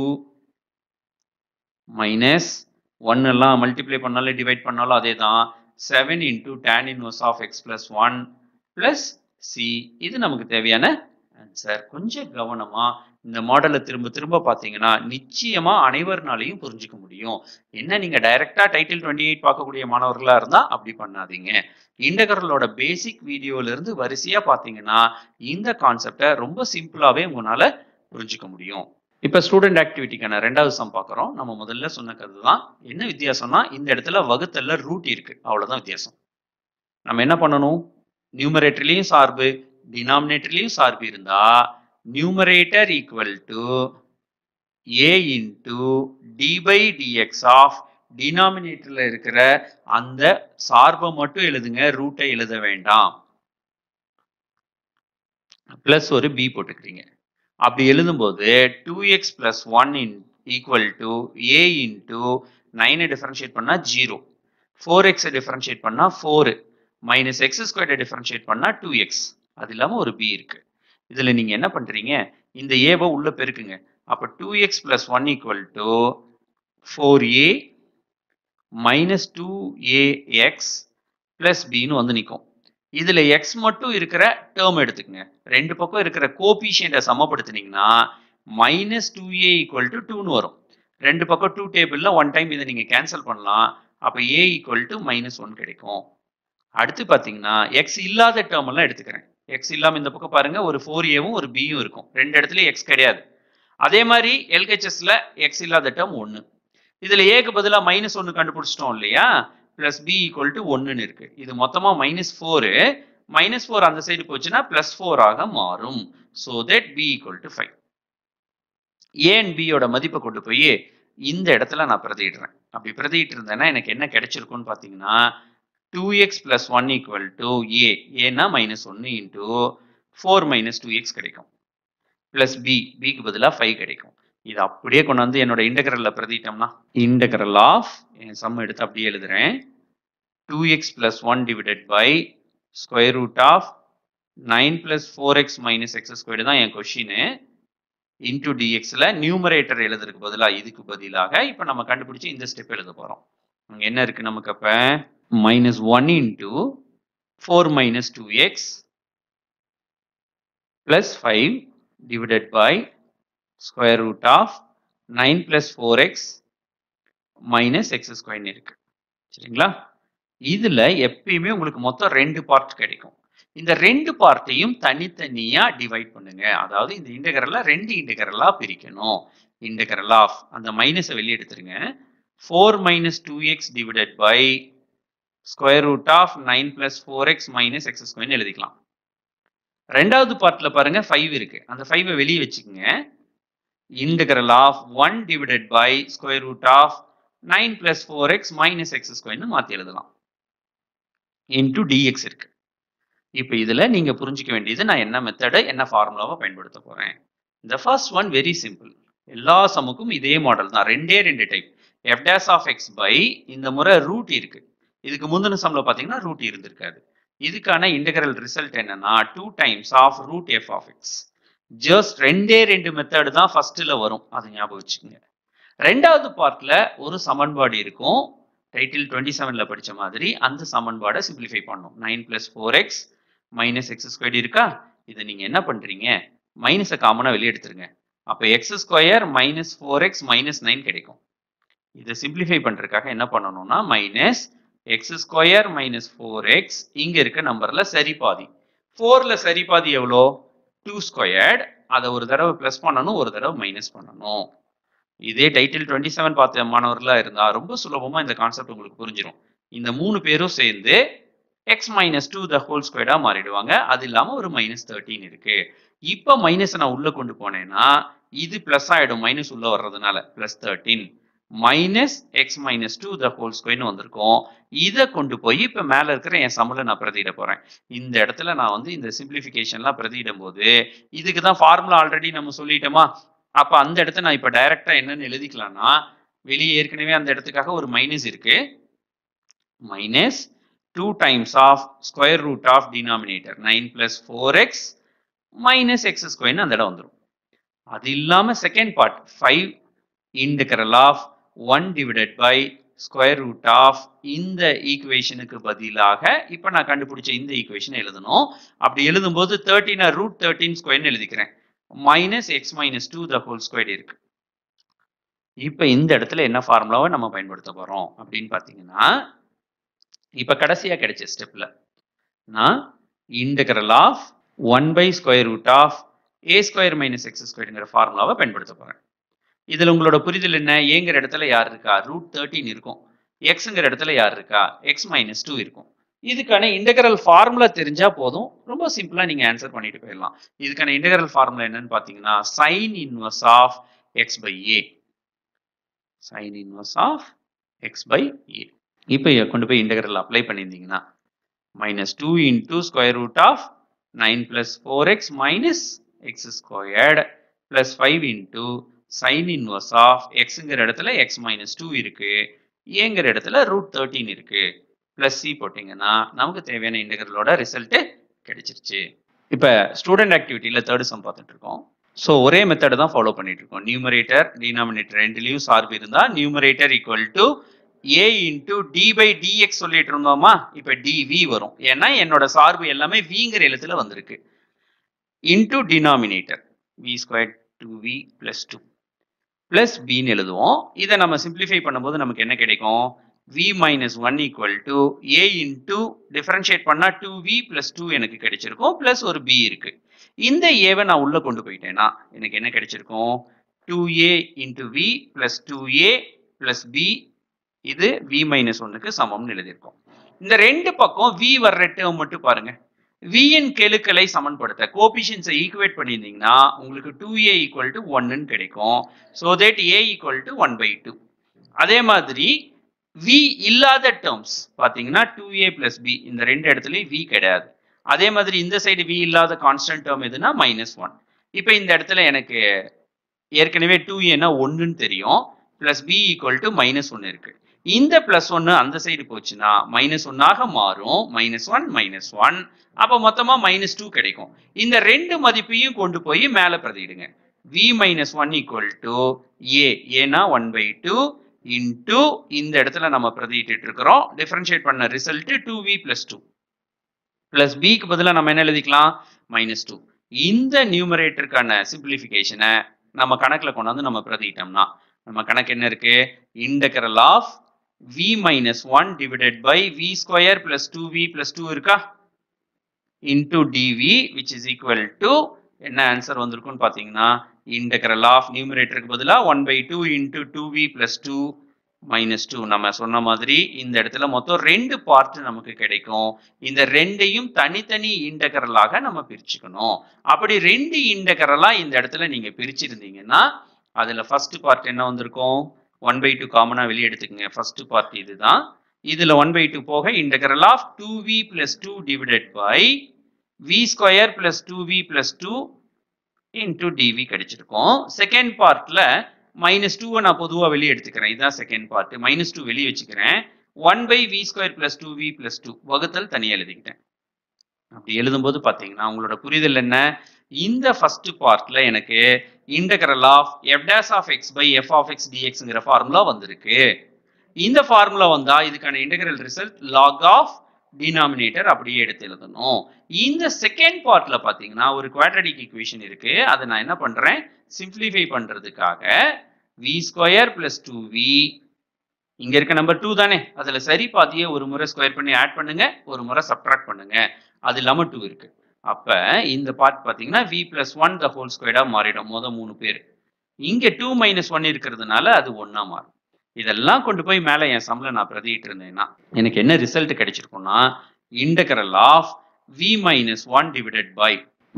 minus 1 எல்லாம் மல்டிப்ளை பண்ணாலும் டிவைட் பண்ணாலும் அதே தான் 7 into tan inverse of x plus 1 plus c. இது நமக்கு தேவையான ஆன்சர். கொஞ்சம் கவனமா இந்த மாடலை திரும்ப திரும்ப பார்த்தீங்கன்னா நிச்சயமா அனைவர்னாலையும் புரிஞ்சுக்க முடியும். என்ன நீங்க டைரக்டா டைட்டில் 28 பார்க்கக்கூடிய மாணவர்களா இருந்தா அப்படி பண்ணாதீங்க. இன்டெகிரலோட பேசிக் வீடியோல இருந்து வரிசையா பார்த்தீங்கன்னா இந்த கான்செப்டை ரொம்ப சிம்பிளாவே உங்களால புரிஞ்சுக்க முடியும். இப்ப ஸ்டூடெண்ட் ஆக்டிவிட்டிக்கான 2வது சம் பார்க்குறோம். நம்ம முதல்ல சொன்ன கருத்து தான். என்ன வித்தியாசம்னா இந்த இடத்துல வகுத்தல்ல ரூட் இருக்கு, அவ்வளவுதான் வித்தியாசம். நம்ம என்ன பண்ணணும், நியூமரேட்டர்லயும் சார்பு டினாமினேட்டர்லயும் சார்பு இருந்தா numerator equal to a into d by dx of டினாமினேட்டர்ல இருக்கிற அந்த சார்பை மட்டும் எழுதுங்க, ரூட்டை எழுத வேண்டாம். பிளஸ் ஒரு b போட்டுக்கிறீங்க. அப்படி எழுதும்போது 2x plus 1 equal to a into 9 differentiate பண்ணா 0, 4x டிஃபரன்ஷியேட் பண்ணா 4, minus x squared டிஃபரன்ஷியேட் பண்ணா 2x. அது இல்லாம ஒரு b இருக்கு. இதுல நீங்க என்ன பண்றீங்க, இந்த a-வை உள்ள பெருக்குங்க. அப்ப 2x plus 1 equal to 4a minus 2ax plus b ன்னு வந்து நிற்கும். இதுல x மட்டும் இருக்கிற டேர்ம் எடுத்துக்கங்க. ரெண்டு பக்கம் இருக்கிற கோபிஷியன்ட்டை சமப்படுத்தினீங்கன்னா minus 2a equal to 2ன்னு வரும். ரெண்டு பக்கம் 2 டேபிள்ல 1 டைம் இதை நீங்க கேன்சல் பண்ணலாம். அப்ப a equal to -1 கிடைக்கும். அடுத்து பாத்தீங்கன்னா x இல்லாத டேர்ம் எல்லாம் எடுத்துக்கிறேன். x இல்லாம இந்த பக்கம் பாருங்க ஒரு 4aவும் ஒரு bயும் இருக்கும். ரெண்டு இடத்துலயும் x கிடையாது. அதே மாதிரி LHSல x இல்லாத டேர்ம் 1. இதுல a க்கு பதிலா -1 கண்டுபிடிச்சிட்டோம் இல்லையா, பிளஸ் b ஈக்குவல் டு 1ன்னு இருக்கு. இது மொத்தமா -4, -4 அந்த சைடு போச்சுன்னா +4 ஆக மாறும். so that b equal to 5. a and b யோட மதிப்பை கொண்டு போய் இந்த இடத்துல நான் பிரதியிடுறேன். அப்படி பிரதியிட்டு இருந்தேன்னா எனக்கு என்ன கிடைச்சிருக்கும்னு பாத்தீங்கன்னா 2x plus 1 equal to a, ஏன்னா -1 into 4 minus 2x கிடைக்கும். பிளஸ் b, க்கு பதிலா 5 கிடைக்கும். இது அப்படியே கொண்டு வந்து என்னோட இன்டெகிரல்ல பிரதிட்டோம்னா இன்டெகிரல் ஆஃப், என் சம் எடுத்து அப்படியே எழுதுறேன், 2x plus 1 divided by square root of 9 plus 4x minus x squared தான் என் கொஸ்டின். இன்டூ டிஎக்ஸ்ல நியூமரேட்டர் எழுதுறதுக்கு பதிலாக இதுக்கு பதிலாக இப்போ நம்ம கண்டுபிடிச்சு இந்த ஸ்டெப் எழுத போறோம். அங்க என்ன இருக்கு நமக்கு? அப்ப -1 into 4 - 2x plus 5 divided by square root of 9 plus 4x minus x square இருக்கு. சரிங்களா? இதுல எப்பயுமே உங்களுக்கு மொத்தம் 2 பார்ட் கிடைக்கும். இந்த 2 பார்ட்டையும் தனித்தனியா டிவைட் பண்ணுங்க. அதாவது இந்த இன்டெகிரலை 2 இன்டெகிரலா பிரிக்கணும். இன்டெகிரல் ஆஃப் அந்த மைனஸை வெளியே எடுத்துருங்க. 4 - 2x divided by square root of 9 plus 4x minus x square எழுதிக்கலாம். ரெண்டாவது பார்ட்ல பாருங்க 5 இருக்கு. அந்த 5 வெளியே வச்சுக்கோங்க. Integral of 1 divided by square root of 9 plus 4x minus x square மாத்தி எழுதலாம். into dx இருக்கு. இப்போ இதுல நீங்க புரிஞ்சிக்க வேண்டியது நான் என்ன மெத்தட் என்ன ஃபார்முலாவை பயன்படுத்த போறேன். இந்த ஃபர்ஸ்ட் ஒன் வெரி சிம்பிள். எல்லா சமுக்கும் இதே மாடல் தான். ரெண்டே type. f dash of x by இந்த முறை ரூட் இருக்கு. இதுக்கு முந்தின சம்ல பாத்தீங்கன்னா ரூட் இருந்திருக்காது. இதுக்கான இன்டெகிரல் ரிசல்ட் என்னன்னா 2 times of root f of x. Just ரெண்டு மெத்தட் தான் ஃபர்ஸ்ட்ல வரும். அதை ஞாபகம் வச்சுக்கோங்க. ரெண்டாவது பார்ட்ல ஒரு சமன்பாடு இருக்கும். டைட்டில் 27ல படிச்ச மாதிரி அந்த சமன்பாடை சிம்பிளிஃபை பண்ணணும். 9 plus 4x minus x squared இருக்கா? இதை நீங்க என்ன பண்றீங்க? மைனஸை காமனா வெளியே எடுத்துருங்க. அப்ப x square minus 4x minus 9 கிடைக்கும். இதை சிம்பிளிஃபை பண்றதுக்காக என்ன பண்ணணும்னா minus x square minus 4x இங்க இருக்க நம்பர்ல சரி பாதி. 4ல சரி பாதி எவ்வளோ? 2 squared. அதை ஒரு தடவை பிளஸ் பண்ணணும், ஒரு தடவை மைனஸ் பண்ணணும். இதே டைட்டில் 27 பார்த்த மாணவர்களா இருந்தா ரொம்ப சுலபமா இந்த கான்செப்ட் உங்களுக்கு புரிஞ்சிடும். இந்த 3 பேரும் சேர்ந்து x minus 2 the whole squared மாறிடுவாங்க. அது இல்லாம ஒரு -13 இருக்கு. இப்ப மைனஸ் நான் உள்ள கொண்டு போனேன்னா இது பிளஸ் ஆயிடும். மைனஸ் உள்ள வர்றதுனால +13 minus x minus 2 the whole square வந்திருக்கும். இதை கொண்டு போய் இப்ப மேல இருக்கிற என் சம்முல நான் பிரதியிட போறேன். இந்த இடத்துல நான் வந்து இந்த சிம்பிளிஃபிகேஷன்லாம் பிரதியிடும் போது இதுக்கு தான் ஃபார்முலா ஆல்ரெடி நம்ம சொல்லிட்டோமா. அப்ப அந்த இடத்த நான் இப்ப டைரக்டா என்னன்னு எழுதிக்கலாம்னா வெளியே ஏற்கனவே அந்த இடத்துக்காக ஒரு மைனஸ் இருக்கு. minus 2 times of square root of denominator 9 plus 4x minus x square அந்த இடம் வந்துடும். அது இல்லாம second part 5 integral of 1 divided by square root of இந்த ஈக்குவேஷனுக்கு பதிலாக இப்ப நான் கண்டுபிடிச்ச இந்த ஈக்குவேஷன் எழுதணும். அப்படி எழுதும்போது 13 root 13 square எழுதிக்கிறேன். minus x minus 2 the whole square இருக்கு. இப்ப இந்த இடத்துல என்ன ஃபார்முலாவை நம்ம பயன்படுத்த போறோம் அப்படின்னு பாத்தீங்கன்னா இப்ப கடைசியா கிடைச்ச ஸ்டெப்ல நான் integral of 1 by square root of a square minus x squareங்கிற ஃபார்முலாவை பயன்படுத்த போறேன். இதுல உங்களோட புரிதல் என்ன? ஏங்கிற இடத்துல யார் இருக்கா? √13 இருக்கும். எக்ஸ்ங்கிற இடத்துல யார் இருக்கா? x minus 2 இருக்கும். இதுக்கான இன்டெகிரல் ஃபார்முலா தெரிஞ்சா போதும். ரொம்ப சிம்பிளா நீங்க ஆன்சர் பண்ணிட்டு போயிடலாம். இதுக்கான இன்டெகிரல் ஃபார்முலா என்னன்னு பாத்தீங்கன்னா sin inverse of x by a. sin inverse of x by a. இப்போ கொண்டு போய் இன்டெகிரல் அப்ளை பண்ணியிருந்தீங்கன்னா -2 into square root of 9 plus 4x minus x squared plus 5 into sin inverse of xங்கிற இடத்துல x minus 2 இருக்கு. ஏங்கிற இடத்துல √13 இருக்கு. பிளஸ் சி போட்டீங்கன்னா நமக்கு தேவையான இன்டெகிரலோட ரிசல்ட் கிடைச்சிருச்சு. இப்ப ஸ்டூடெண்ட் ஆக்டிவிட்டியில தேர்ட் சம் பார்த்துட்டு இருக்கோம். ஸோ ஒரே மெத்தட் தான் ஃபாலோ பண்ணிட்டு இருக்கோம். நியூமரேட்டர் டினாமினேட்டர் ரெண்டுலையும் சார்பு இருந்தா numerator equal to a into d by dx சொல்லிட்டு இருந்தோமா. இப்ப dv வரும். ஏன்னா என்னோட சார்பு எல்லாமே vங்கிற எழுத்துல வந்திருக்கு. into denominator v squared 2v plus 2 plus b ன்னு எழுதுவோம். இதை நம்ம சிம்பிளிஃபை பண்ணும்போது நமக்கு என்ன கிடைக்கும்? v minus 1 equal to a into differentiate பண்ணா 2v plus 2 எனக்கு கிடைச்சிருக்கும். பிளஸ் ஒரு b இருக்கு. இந்த ஏவை நான் உள்ள கொண்டு போயிட்டேன்னா எனக்கு என்ன கிடைச்சிருக்கும்? 2a into v plus 2a plus b இது v minus 1க்கு சமம்னு எழுதியிருக்கோம். இந்த ரெண்டு பக்கம் v வர்ற டேர்ம் மட்டும் பாருங்க. v இன் கெழுக்களை சமன்படுத்த கோஎஃபிஷியன்ட்ஸை ஈக்குவேட் பண்ணியிருந்தீங்கன்னா உங்களுக்கு 2a equal to 1ன்னு கிடைக்கும். so that a equal to 1/2. அதே மாதிரி v இல்லாத டேர்ம்ஸ் பாத்தீங்கன்னா 2a plus b இந்த ரெண்டு இடத்துலயும் v கிடையாது. அதே மாதிரி இந்த சைடு v இல்லாத கான்ஸ்டன்ட் டேர்ம் எதுனா -1. இப்போ இந்த இடத்துல எனக்கு ஏற்கனவே 2a 1ன்னு தெரியும். பிளஸ் b equal to -1 இருக்கு. இந்த +1 அந்த சைடு போச்சுன்னா -1 ஆக மாறும். -1 -1 அப்ப மொத்தமா -2 கிடைக்கும். இந்த ரெண்டு மதிப்பையும் கொண்டு போய் மேல பிரதியிடுங்க. v minus 1 equal to a. ஏனா 1 by 2 into இந்த இடத்துல நம்ம பிரதியிட்டு இருக்கிறோம். டிஃபரன்ஷியேட் பண்ண result 2v plus 2 plus b க்கு பதிலா நம்ம என்ன எழுதிக்கலாம் minus 2. இந்த நியூமரேட்டருக்கான சிம்பிளிஃபிகேஷனை நம்ம கணக்குல கொண்டாந்து நம்ம பிரதியிட்டோம்னா நம்ம கணக்கு என்ன இருக்கு integral of v minus 1 divided by v square plus 2v plus 2 இருக்கா into dv which is equal to என்ன ஆன்சர் வந்திருக்குன்னு பாத்தீங்கன்னா integral of நியூமரேட்டருக்கு பதிலா 1 by 2 into 2v plus 2 minus 2. நம்ம சொன்ன மாதிரி இந்த இடத்துல மொத்தம் ரெண்டு பார்ட் நமக்கு கிடைக்கும். இந்த ரெண்டையும் தனித்தனி இன்டெக்ரலாக நம்ம பிரிச்சுக்கணும். அப்படி ரெண்டு இன்டெக்ரலா இந்த இடத்துல நீங்க பிரிச்சிருந்தீங்கன்னா அதுல ஃபர்ஸ்ட் பார்ட் என்ன வந்திருக்கும் 1 by 2 காமனா வெளியே எடுத்துக்கங்க. ஃபர்ஸ்ட் பார்ட் இதுதான். இதுல 1 by 2 போக integral of 2v plus 2 divided by v square plus 2v plus 2 into dv கிடைச்சிருக்கும். செகண்ட் பார்ட்ல minus 2 நான் பொதுவா வெளியே எடுத்துக்கிறேன். இதான் செகண்ட் பார்ட். minus 2 வெளியே வச்சுக்கிறேன். 1 by v square plus 2v plus 2 வகுத்தல் தனியா எழுதிக்கிட்டேன். அப்படி எழுதும்போது பாத்தீங்கன்னா உங்களோட புரிதல் என்ன இந்த ஃபர்ஸ்ட் பார்ட்ல எனக்கு integral of f dash of x by f of x dxங்கிற ஃபார்முலா வந்திருக்கு. இந்த ஃபார்முலா வந்தா இதுக்கான integral result log of denominator அப்படியே எடுத்து எழுதணும். இந்த செகண்ட் பார்ட்ல பாத்தீங்கன்னா ஒரு குவாட்ராட்டிக் ஈக்குவேஷன் இருக்கு. அதை நான் என்ன பண்றேன் சிம்பிளிஃபை பண்றதுக்காக v ஸ்கொயர் பிளஸ் 2v இங்க இருக்க நம்பர் 2 தானே அதுல சரி பாதியே ஒரு முறை ஸ்கொயர் பண்ணி ஆட் பண்ணுங்க ஒரு முறை சப்ட்ராக்ட் பண்ணுங்க. அது இல்லாம 2 இருக்கு. அப்ப இந்த பார்ட் பாத்தீங்கன்னா v plus 1 the whole squared மாறிடும். மொத 3 பேர் இங்க 2 minus 1 இருக்கிறதுனால அது 1 மாறும். இதெல்லாம் கொண்டு போய் மேல என் சம்ல நான் பிரதியிட்டு இருந்தேன்னா எனக்கு என்ன ரிசல்ட் கிடைச்சிருக்கும்னா integral of v minus 1 divided by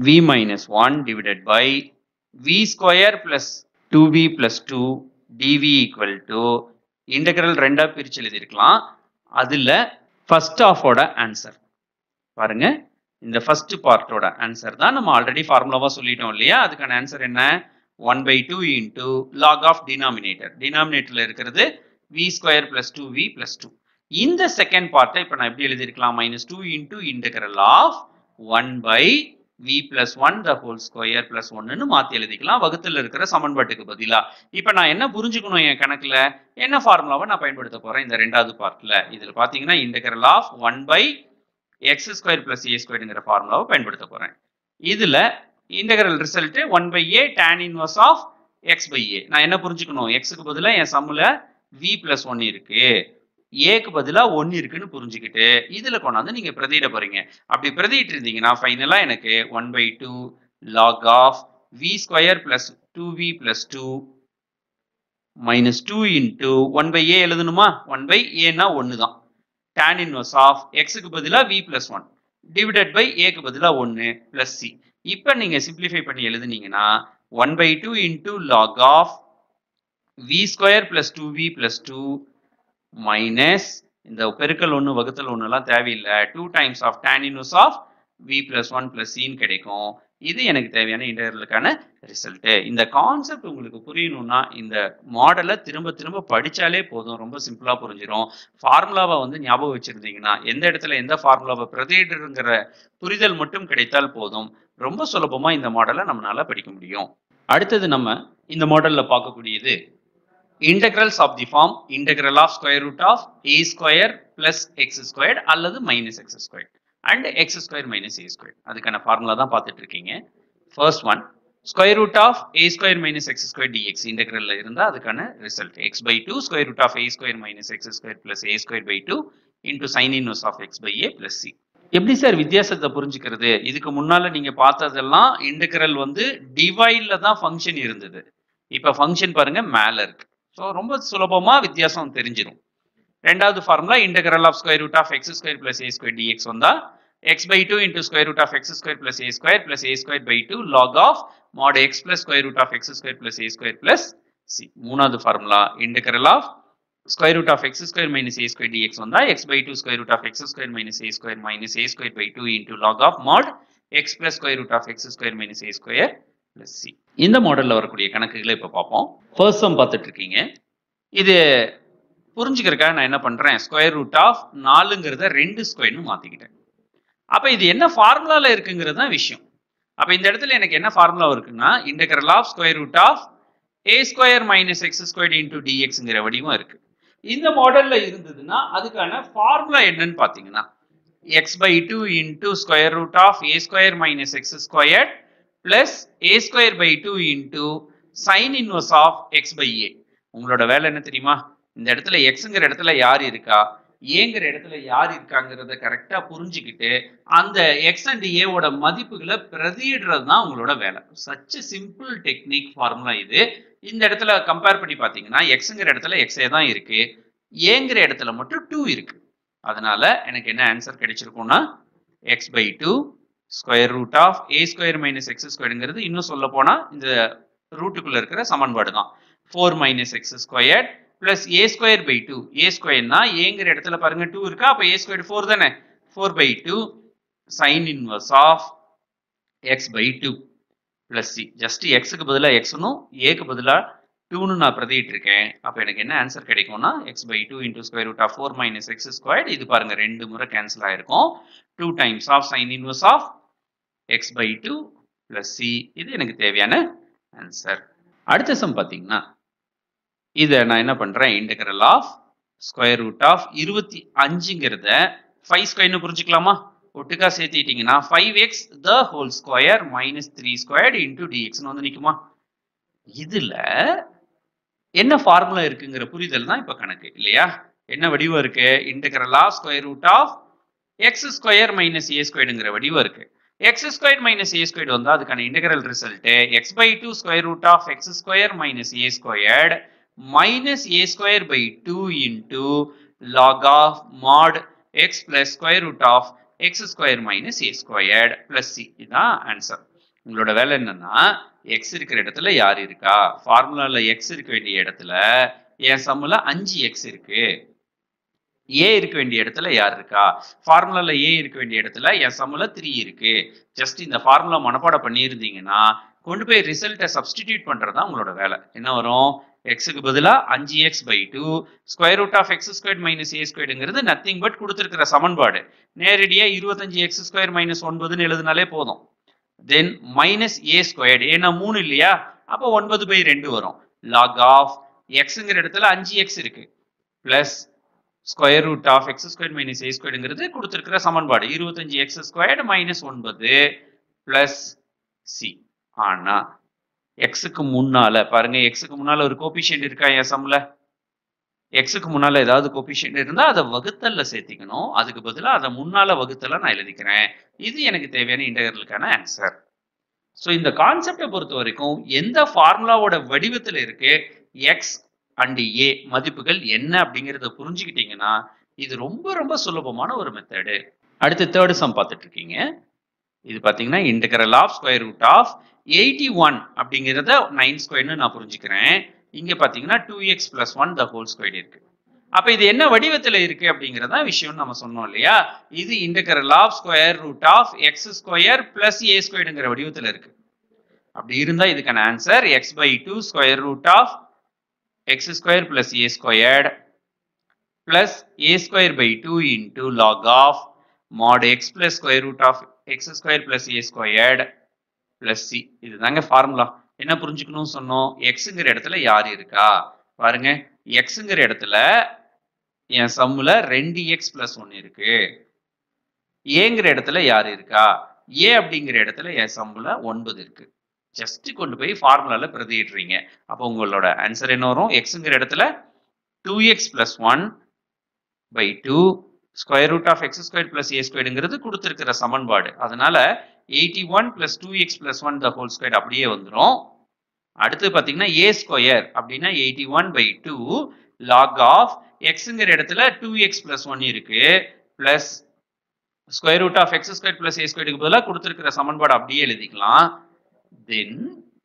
v square plus 2v plus 2 dv equal to integral ரெண்டா பிரிச்சு எழுதிருக்கலாம். அதுல ஃபர்ஸ்ட் ஆஃபோட ஆன்சர் பாருங்க. இந்த ஃபர்ஸ்ட் பார்ட்டோட ஆன்சர் தான் நம்ம ஆல்ரெடி ஃபார்முலாவா சொல்லிட்டோம் இல்லையா. அதுக்கான ஆன்சர் என்ன 1 by 2 into log of denominator. டினாமினேட்டர்ல இருக்கிறது v square plus 2v plus 2. இந்த செகண்ட் பார்ட்டை இப்ப நான் எப்படி எழுதிருக்கலாம் minus 2 into integral of 1 by v plus 1 the whole square plus 1ன்னு மாத்தி எழுதிக்கலாம் வகுத்துல இருக்கிற சமன்பாட்டுக்கு பதிலா. இப்ப நான் என்ன புரிஞ்சுக்கணும் என் கணக்குல என்ன ஃபார்முலாவை நான் பயன்படுத்த போறேன் இந்த ரெண்டாவது பார்ட்ல. இதுல பாத்தீங்கன்னா integral of 1 by x square plus a squareங்கிற ஃபார்முலாவை பயன்படுத்த போறேன். இதுல integral result 1 by a tan inverse of x by a. நான் என்ன புரிஞ்சுக்கணும் xக்கு பதிலா என் சம்முல v plus 1 இருக்கு ஏக்கு பதிலா 1 இருக்குன்னு புரிஞ்சுக்கிட்டு இதுல கொண்டாந்து நீங்க பிரதியிட போறீங்க. அப்படி பிரதியிட்டு இருந்தீங்கன்னா ஃபைனலா எனக்கு 1 by 2 log of v square plus 2v plus 2 minus 2 into 1 by a எழுதணுமா 1 by a னா 1 தான். tan inverse of xக்கு பதிலா v plus 1 divided by aக்கு பதிலா 1 plus c. இப்ப நீங்க சிம்பிளிஃபை பண்ணி எழுதுனீங்கன்னா 1 by 2 into log of v square plus 2v plus 2 minus இந்த பெருக்கல் 1 வகுத்தல் 1 எல்லாம் தேவையில்லை 2 times of tan inverse of v plus 1 plus c கிடைக்கும். இது எனக்கு தேவையான இன்டெகிரலுக்கான ரிசல்ட். இந்த கான்செப்ட் உங்களுக்கு புரியணும்னா இந்த மாடலை திரும்ப திரும்ப படிச்சாலே போதும். ரொம்ப சிம்பிளா புரிஞ்சிடும். ஃபார்முலாவை ஞாபகம் வச்சிருந்தீங்கன்னா எந்த இடத்துல எந்த ஃபார்முலாவை பிரதியிடுங்கிற புரிதல் மட்டும் கிடைத்தால் போதும். ரொம்ப சுலபமா இந்த மாடலை நம்மளால படிக்க முடியும். அடுத்தது நம்ம இந்த மாடல்ல பார்க்கக்கூடியது integrals of the form integral of square root of a square plus x squared அல்லது minus x squared and x squared minus a squared. அதுக்கான ஃபார்முலா தான் பார்த்துட்டு இருக்கீங்க. First one square root of a square minus x squared dx இன்டெகிரல்ல இருந்தா அதுக்கான result x by 2 square root of a square minus x squared plus a squared by 2 into sin inverse of x by a plus c. எப்படி சார் வித்தியாசத்தை புரிஞ்சுக்கிறது? இதுக்கு முன்னால நீங்க பார்த்ததெல்லாம் இன்டெகிரல் டிவைட்ல தான் ஃபங்க்ஷன் இருந்தது. இப்ப ஃபங்க்ஷன் பாருங்க மேல இருக்கு. ஸோ ரொம்ப சுலபமா வித்தியாசம் தெரிஞ்சிடும். ரெண்டாவது formula integral of square root of x square plus a square dx வந்தா x by 2 into square root of x square plus a square by 2 log of mod x plus square root of x square plus a square plus c. மூணாவது formula integral of square root of x square minus a square dx வந்தா x by 2 square root of x square minus a square by 2 into log of mod x plus square root of x square minus a square plus c. இந்த மாடல்ல வரக்கூடிய கணக்குகளை இப்ப பார்ப்போம். ஃபர்ஸ்ட் சம் பார்த்துட்டு இருக்கீங்க. இது புரிஞ்சுக்கிறதுக்காக நான் என்ன பண்றேன் ஸ்கொயர் ரூட் ஆஃப் 4ங்கிறத 2 ஸ்கொயர்னு மாத்திக்கிட்டேன். அப்ப இது என்ன ஃபார்முலால இருக்குங்கிறது தான் விஷயம். அப்ப இந்த இடத்துல எனக்கு என்ன ஃபார்முலா இருக்குன்னா integral of square root of a square minus x square into டிஎக்ஸ்ங்கிற வடிவம் இருக்கு. இந்த மாடல்ல இருந்ததுன்னா அதுக்கான ஃபார்முலா என்னன்னு பாத்தீங்கன்னா x/2 into square root of a square minus x squared plus a square by 2 into sin inverse of x by a. உங்களோட வேலை என்ன தெரியுமா? இந்த இடத்துல xங்கிற இடத்துல யார் இருக்கா, ஏங்கிற இடத்துல யார் இருக்காங்கிறத கரெக்டா புரிஞ்சுக்கிட்டு அந்த x and a ஓட மதிப்புகளை பிரதியிடுறது தான் உங்களோட வேலை. சச் சிம்பிள் டெக்னிக் ஃபார்முலா இது. இந்த இடத்துல கம்பேர் பண்ணி பாத்தீங்கன்னா xங்கிற இடத்துல xே தான் இருக்கு, ஏங்கிற இடத்துல மட்டும் 2 இருக்கு. அதனால எனக்கு என்ன ஆன்சர் கிடைச்சிருக்கும்னா x/2 square root of a square minus x ஸ்கொயர்ங்கிறது இன்னும் சொல்ல போனா இந்த ரூட்டுக்குள்ள இருக்கிற சமன்பாடு தான் 4 minus x square plus a square by 2. a ஸ்கொயர்னா ஏங்கிற இடத்துல பாருங்க 2 இருக்கா, அப்ப a ஸ்கொயர் 4 தானே, 4/2 sin inverse of x/2 plus c. ஜஸ்ட் xக்கு பதிலா xனும் aக்கு பதிலா 2னு நான் பிரதியிட்டு இருக்கேன். அப்ப எனக்கு என்ன ஆன்சர் கிடைக்கும்னா x/2 into square root of 4 minus x squared. இது பாருங்க ரெண்டு முறை கேன்சல் ஆயிருக்கும். 2 times of sin inverse of x/2 plus c. இது எனக்கு தேவையான ஆன்சர். அடுத்த சம் பாத்தீங்கன்னா இத நான் என்ன பண்றேன், integral of square root of 25ங்கிறத 5 ஸ்கொயர்னு புரிஞ்சுக்கலாமா? ஒட்டுக்கா சேர்த்திட்டீங்கன்னா 5x the whole square minus 3 squared into dx வந்து நிக்குமா? இதுல என்ன ஃபார்முலா இருக்குங்கிற புரிதல் தான் இப்ப கணக்கு இல்லையா? என்ன வடிவம் இருக்கு, integral of square root of x square minus a ஸ்கொயர்ங்கிற வடிவம் இருக்கு. X square minus a square வந்தா அதுக்கான integral result x/2 square root of x square minus a squared minus a square by 2 into log of mod x plus square root of x square minus a squared plus c. இதுதான் ஆன்சர். உங்களோட வேலை என்னன்னா x இருக்கிற இடத்துல யார் இருக்கா, ஃபார்முலால x இருக்க வேண்டிய இடத்துல என் சம்முல 5x இருக்கு, a இருக்க வேண்டிய இடத்துல யார் இருக்கா, ஃபார்முலால a இருக்க வேண்டிய இடத்துல என் சம்முல 3 இருக்கு. ஜஸ்ட் இந்த ஃபார்முலா மனப்பாடம் பண்ணியிருந்தீங்கன்னா கொண்டு போய் ரிசல்ட்டை சப்ஸ்டிடியூட் பண்றதுதான் உங்களோட வேலை. என்ன வரும், xக்கு பதிலா 5x/2 square root of x square minus a ஸ்கொயர்ங்கிறது நத்திங் பட் கொடுத்திருக்கிற சமன்பாடு. நேரடியா 25x ஸ்கொயர் மைனஸ் 9ன்னு எழுதினாலே போதும். தென் மைனஸ் ஏ ஸ்கொயர்டு, ஏன்னா 3 இல்லையா, அப்போ 9/2 வரும். லாக் ஆஃப் எக்ஸுங்கிற இடத்துல 5x இருக்கு plus square root of x square minus a ஸ்கொயர்ங்கிறது கொடுத்திருக்கிற சமன்பாடு 25x squared minus 9 plus C. ஆனா எக்ஸுக்கு முன்னால பாருங்க, எக்ஸுக்கு முன்னால ஒரு கோபிஷியன்ட் இருக்கா என் சம்ல, எக்ஸுக்கு முன்னால ஏதாவது கோபிஷியன்ட் இருந்தா அதை வகுத்தல்ல சேர்த்திக்கணும். அதுக்கு பதிலாக அதை முன்னால வகுத்தல நான் எழுதிக்கிறேன். இது எனக்கு தேவையான இன்டெகிரலுக்கான ஆன்சர். ஸோ இந்த கான்செப்டை பொறுத்த வரைக்கும் எந்த ஃபார்முலாவோட வடிவத்தில் இருக்கு எக்ஸ் அண்ட் ஏ மதிப்புகள் என்ன அப்படிங்கிறத புரிஞ்சுக்கிட்டீங்கன்னா இது ரொம்ப ரொம்ப சுலபமான ஒரு மெத்தடு. அடுத்து தேர்ட் சம் பார்த்துட்டு இருக்கீங்க. இது பார்த்தீங்கன்னா integral of square root of 81 அப்படிங்கிறத 9 ஸ்கொயர்னு நான் புரிஞ்சுக்கிறேன். இங்க பாத்தீங்கன்னா 2x plus 1 the whole squared இருக்கு. அப்ப இது என்ன வடிவத்துல இருக்கு அப்படிங்கறத விஷயம் நம்ம சொன்னோம் இல்லையா, இது integral of square root of x square plus a ஸ்கொயர்ங்கிற வடிவத்துல இருக்கு. அப்படி இருந்தா இதுக்கான answer x/2 square root of x square plus a squared plus a square by 2 into log of mod x plus square root of x square plus a squared plus c. இதுதாங்க ஃபார்முலா. என்ன புரிஞ்சுக்கணும் சொன்னோம், எக்ஸுங்கிற இடத்துல யார் இருக்கா பாருங்க, எக்ஸுங்கிற இடத்துல என் சம்முல 2x plus 1 இருக்கு, ஏங்கிற இடத்துல யார் இருக்கா, ஏ அப்படிங்கிற இடத்துல என் சம்முல 9 இருக்கு. ஜஸ்ட் கொண்டு போய் ஃபார்முலால பிரதியிடுறீங்க. அப்போ உங்களோட ஆன்சர் என்ன வரும், எக்ஸுங்கிற இடத்துல 2x plus 1 by 2 square root of x square plus a ஸ்கொயர்ங்கிறது கொடுத்திருக்கிற சமன்பாடு. அதனால 81 plus 2x plus 1 the whole square அப்படியே வந்துடும். அடுத்து பாத்தீங்கன்னா a ஸ்கொயர் அப்படின்னா 81 by 2 log of xங்கிற இடத்துல 2x plus 1 இருக்கு plus square root of x square plus a ஸ்கொயருக்கு பதிலாக கொடுத்திருக்கிற சமன்பாடு அப்படியே எழுதிக்கலாம். Then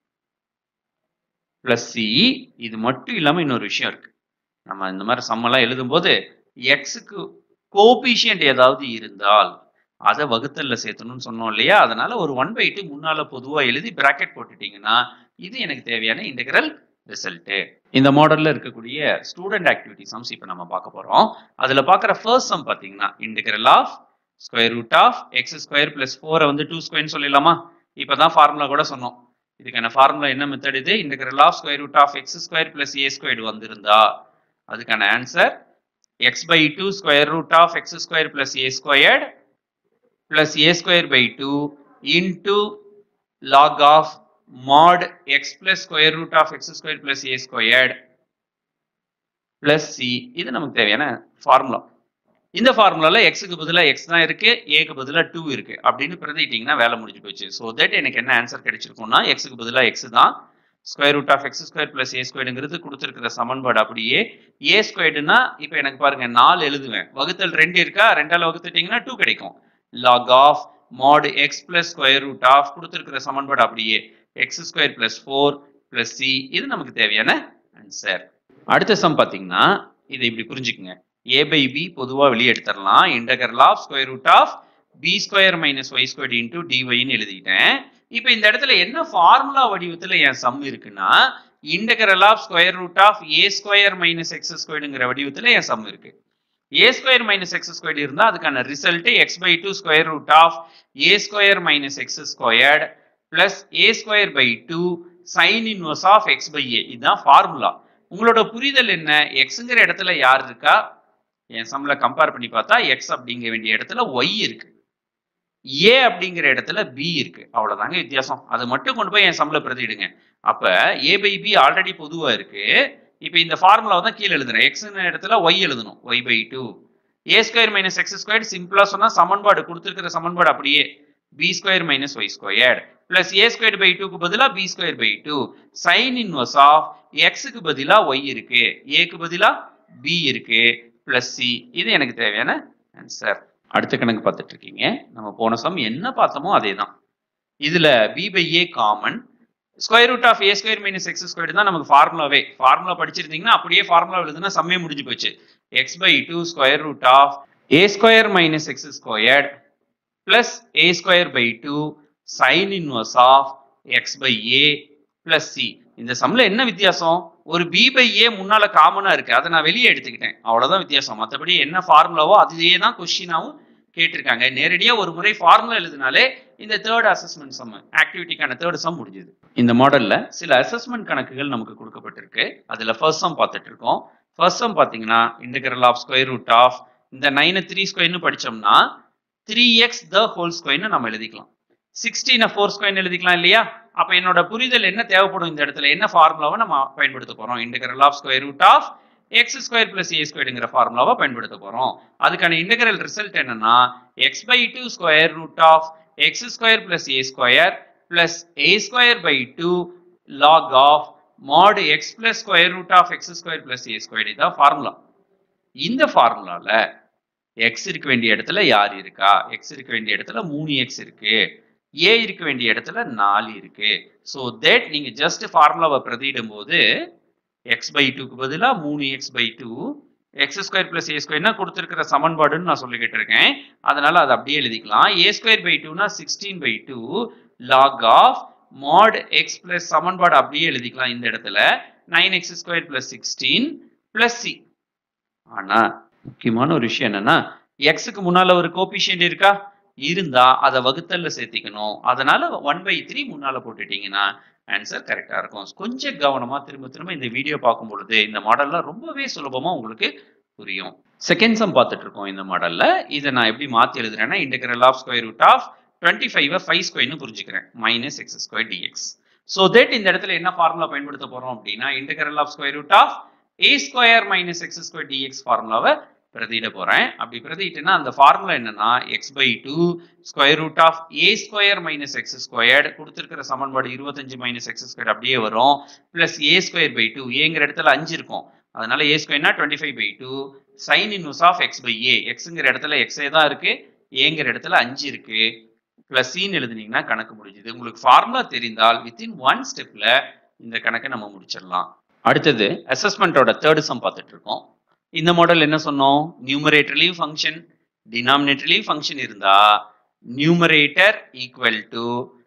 plus c. இது மட்டும் இல்லாம இன்னொரு விஷயம் இருக்கு. நம்ம இந்த மாதிரி சம்மெல்லாம் எழுதும் போது எக்ஸுக்கு கோபிஷியன்ட் ஏதாவது இருந்தால் அதை வகுத்தல்ல சேர்த்தணும்னு சொன்னோம் இல்லையா, அதனால ஒரு 1/2 முன்னால பொதுவா எழுதி பிராக்கெட் போட்டுட்டீங்கன்னா இது எனக்கு தேவையான இன்டெகிரல் ரிசல்ட். இந்த மாடல்ல இருக்கக்கூடிய ஸ்டூடெண்ட் ஆக்டிவிட்டி சம்ஸ் இப்ப நம்ம பார்க்க போறோம். அதுல பாக்குற ஃபர்ஸ்ட் சம் பாத்தீங்கன்னா integral of square root of x square plus 4 வந்து 2 ஸ்கொயர்னு சொல்லலாமா, இப்பதான் ஃபார்முலா கூட சொன்னோம். இதுக்கான ஃபார்முலா என்ன மெத்தட் இது? Integral of square root of x square plus a square வந்திருந்தா அதுக்கான answer x by 2 square root of x square plus a squared plus a square by 2 into log of mod x plus square root of x square plus a squared plus c. இது நமக்கு தேவையான ஃபார்முலா. இந்த ஃபார்முலால x க்கு பதிலா x தான் இருக்கு, a க்கு பதிலா 2 இருக்கு அப்படின்னு பிரதிட்டீங்கன்னா வேலை முடிஞ்சு போச்சு. ஸோ தட் எனக்கு என்ன ஆன்சர் கிடைச்சிருக்கும்னா x க்கு பதிலா x தான், square root of x square plus a ஸ்கொயர்ங்கிறது கொடுத்துருக்கிற சமன்பாடு அப்படியே. ஏ ஸ்கொயர்டுனா இப்போ எனக்கு பாருங்க 4 எழுதுவேன், வகுத்தல் 2 இருக்கா, 2ஆல வகுத்துட்டீங்கன்னா 2 கிடைக்கும். Log of mod x plus square root of கொடுத்துருக்கிற சமன்பாடு அப்படியே x square plus 4 plus c. இது நமக்கு தேவையான ஆன்சர். அடுத்த சம் பார்த்தீங்கன்னா இதை இப்படி புரிஞ்சுக்குங்க. ஏ பை பி பொதுவாக வெளியே எடுத்துடலாம். Integral of square root of b square minus y square into டிஒய்ன்னு எழுதிட்டேன். இப்போ இந்த இடத்துல என்ன ஃபார்முலா வடிவத்துல என் சம் இருக்குன்னா integral of square root of a square minus x ஸ்கொயர்ங்கிற வடிவத்துல என் சம் இருக்கு. A square minus x square இருந்தா அதுக்கான result x by 2 square root of a square minus x squared plus a square by 2 sine inverse of x by ஏ. இதுதான் ஃபார்முலா. உங்களோட புரிதல் என்ன? எக்ஸுங்கிற இடத்துல யார் இருக்கா? என் சம்ல கம்பேர் பண்ணி பார்த்தா எக்ஸ் அப்படிங்கிற வேண்டிய இடத்துல ஒய் இருக்கு, ஏ அப்படிங்கிற இடத்துல பி இருக்கு. அவ்வளவுதாங்க வித்தியாசம். அது மட்டும் கொண்டு போய் என் சம்ல பிரதிடுங்க. அப்ப ஏ பை பி ஆல்ரெடி பொதுவா இருக்கு. இப்ப இந்த ஃபார்முலாவை தான் கீழே எழுதுறேன். எக்ஸ் இடத்துல ஒய் எழுதணும், y by 2 a square minus x square. சிம்பிளா சொன்னா சமன்பாடு கொடுத்துருக்கிற சமன்பாடு அப்படியே b square minus y square plus a square by 2க்கு பதிலா b square by 2 sine inverse of எக்ஸுக்கு பதிலா ஒய் இருக்கு, ஏக்கு பதிலா பி இருக்கு பிளஸ் சி. இது எனக்கு தேவையான ஆன்சர். அடுத்த கணக்கு பார்த்துட்டு இருக்கீங்க. நம்ம போன சம் என்ன பார்த்தோமோ அதே தான். இதுல b by a common, square root of a square minus x square தான் நமக்கு ஃபார்முலாவே. ஃபார்முலா படிச்சிருந்தீங்கன்னா அப்படியே ஃபார்முலா எழுதுனா சம்மே முடிஞ்சு போச்சு. x by 2 square root of a square minus x square plus a square by 2 sine inverse of x by a plus c. இந்த சம்ல என்ன வித்தியாசம்? ஒரு b by a முன்னால காமனா இருக்கு, அதை நான் வெளியே எடுத்துக்கிட்டேன், அவ்வளவுதான் வித்தியாசம். மற்றபடி என்ன ஃபார்முலாவோ அதுவே தான் கொஸ்டினாவும் கேட்டிருக்காங்க. நேரடியா ஒரு முறை ஃபார்முலா எழுதினாலே இந்த தேர்ட் அசஸ்மெண்ட் சம், ஆக்டிவிட்டிக்கான தேர்ட் சம் முடிஞ்சது. இந்த மாடல்ல சில அசஸ்மெண்ட் கணக்குகள் நமக்கு கொடுக்கப்பட்டிருக்கு. அதுல ஃபர்ஸ்ட் சம் பார்த்துட்டு இருக்கோம். ஃபர்ஸ்ட் சம் பாத்தீங்கன்னா integral of square root of இந்த 9 3 ஸ்கொயர்னு படிச்சோம்னா 3x த ஹோல் ஸ்கொயர்னு நம்ம எழுதிக்கலாம். 16 4 ஸ்கொயர் எழுதிக்கலாம் இல்லையா? அப்ப என்னோட புரிதல் என்ன தேவைப்படும்? இந்த இடத்துல என்ன ஃபார்முலாவை நம்ம பயன்படுத்த போறோம்? Integral of square root of x square plus a ஸ்கொயர்ங்கிற ஃபார்முலாவை பயன்படுத்த போறோம். அதுக்கான இன்டெகிரல் ரிசல்ட் என்னன்னா x by 2 square root of x square plus a square plus a square by 2 log of mod x plus square root of x square plus a square. இதான் ஃபார்முலா. இந்த ஃபார்முலால எக்ஸ் இருக்க வேண்டிய இடத்துல யார் இருக்கா? எக்ஸ் இருக்க வேண்டிய இடத்துல 3x இருக்கு, ஏ இருக்க வேண்டிய இடத்துல 4 இருக்கு. ஸோ தட் நீங்க ஜஸ்ட் ஃபார்முலாவை பிரதியிடும் போது எக்ஸ் பை 2க்கு பதிலா 3x by 2 x square plus a ஸ்கொயர்னா கொடுத்துருக்கிற சமன்பாடுன்னு நான் சொல்லிக்கிட்டு இருக்கேன். அதனால அதை அப்படியே எழுதிக்கலாம். ஏ ஸ்கொயர் பை 2னா 16 by 2 log of mod x plus சமன்பாடு அப்படியே எழுதிக்கலாம். இந்த இடத்துல 9x square plus 16 plus C. ஆனா முக்கியமான ஒரு விஷயம் என்னன்னா எக்ஸுக்கு முன்னால ஒரு கோபிஷியன்ட் இருக்கா? இருந்தா அதை வகுத்தல்ல சேர்த்திக்கணும். அதனால 1/3 முன்னால போட்டுட்டீங்கன்னா ஆன்சர் கரெக்டா இருக்கும். கொஞ்சம் கவனமா திரும்ப திரும்ப இந்த வீடியோ பார்க்கும் பொழுது இந்த மாடல்ல ரொம்பவே சுலபமா உங்களுக்கு புரியும். செகண்ட் சம் பார்த்துட்டு இருக்கோம் இந்த மாடல்ல. இதை நான் எப்படி மாத்தி எழுதுறேன்னா integral of square root of 25 5 ஸ்கொயர்னு புரிஞ்சுக்கிறேன், minus x square dx. So that இந்த இடத்துல என்ன ஃபார்முலா பயன்படுத்த போறோம் அப்படின்னா integral of square root of a square minus x square dx ஃபார்முலாவை பிரதியிட போறேன். அப்படி பிரதியிட்டேன்னா அந்த ஃபார்முலா என்னன்னா x by 2 square root of a square minus x square கொடுத்திருக்கிற சமன்பாடு 25 மைனஸ் எக்ஸ் ஸ்கொயர் அப்படியே வரும் பிளஸ் ஏ ஸ்கொயர் பை 2 ஏங்கிற இடத்துல 5 இருக்கும். அதனால ஏ ஸ்கொயர்னா 25 by 2 sine inverse of x by a. எக்ஸ்ங்கிற இடத்துல எக்ஸே தான் இருக்கு, ஏங்கிற இடத்துல 5 இருக்கு பிளஸ் சின்னு எழுதுனீங்கன்னா கணக்கு முடிஞ்சுது. உங்களுக்கு ஃபார்முலா தெரிந்தால் வித்தின் 1 ஸ்டெப்ல இந்த கணக்கை நம்ம முடிச்சிடலாம். அடுத்தது அசஸ்மெண்டோட தேர்ட் சம் பார்த்துட்டு இருக்கோம். இந்த மாடல் என்ன சொன்னோம்? நியூமரேட்டர்லயும் ஃபங்க்ஷன் டினாமினேட்டர்லயும் ஃபங்க்ஷன் இருந்தா numerator equal to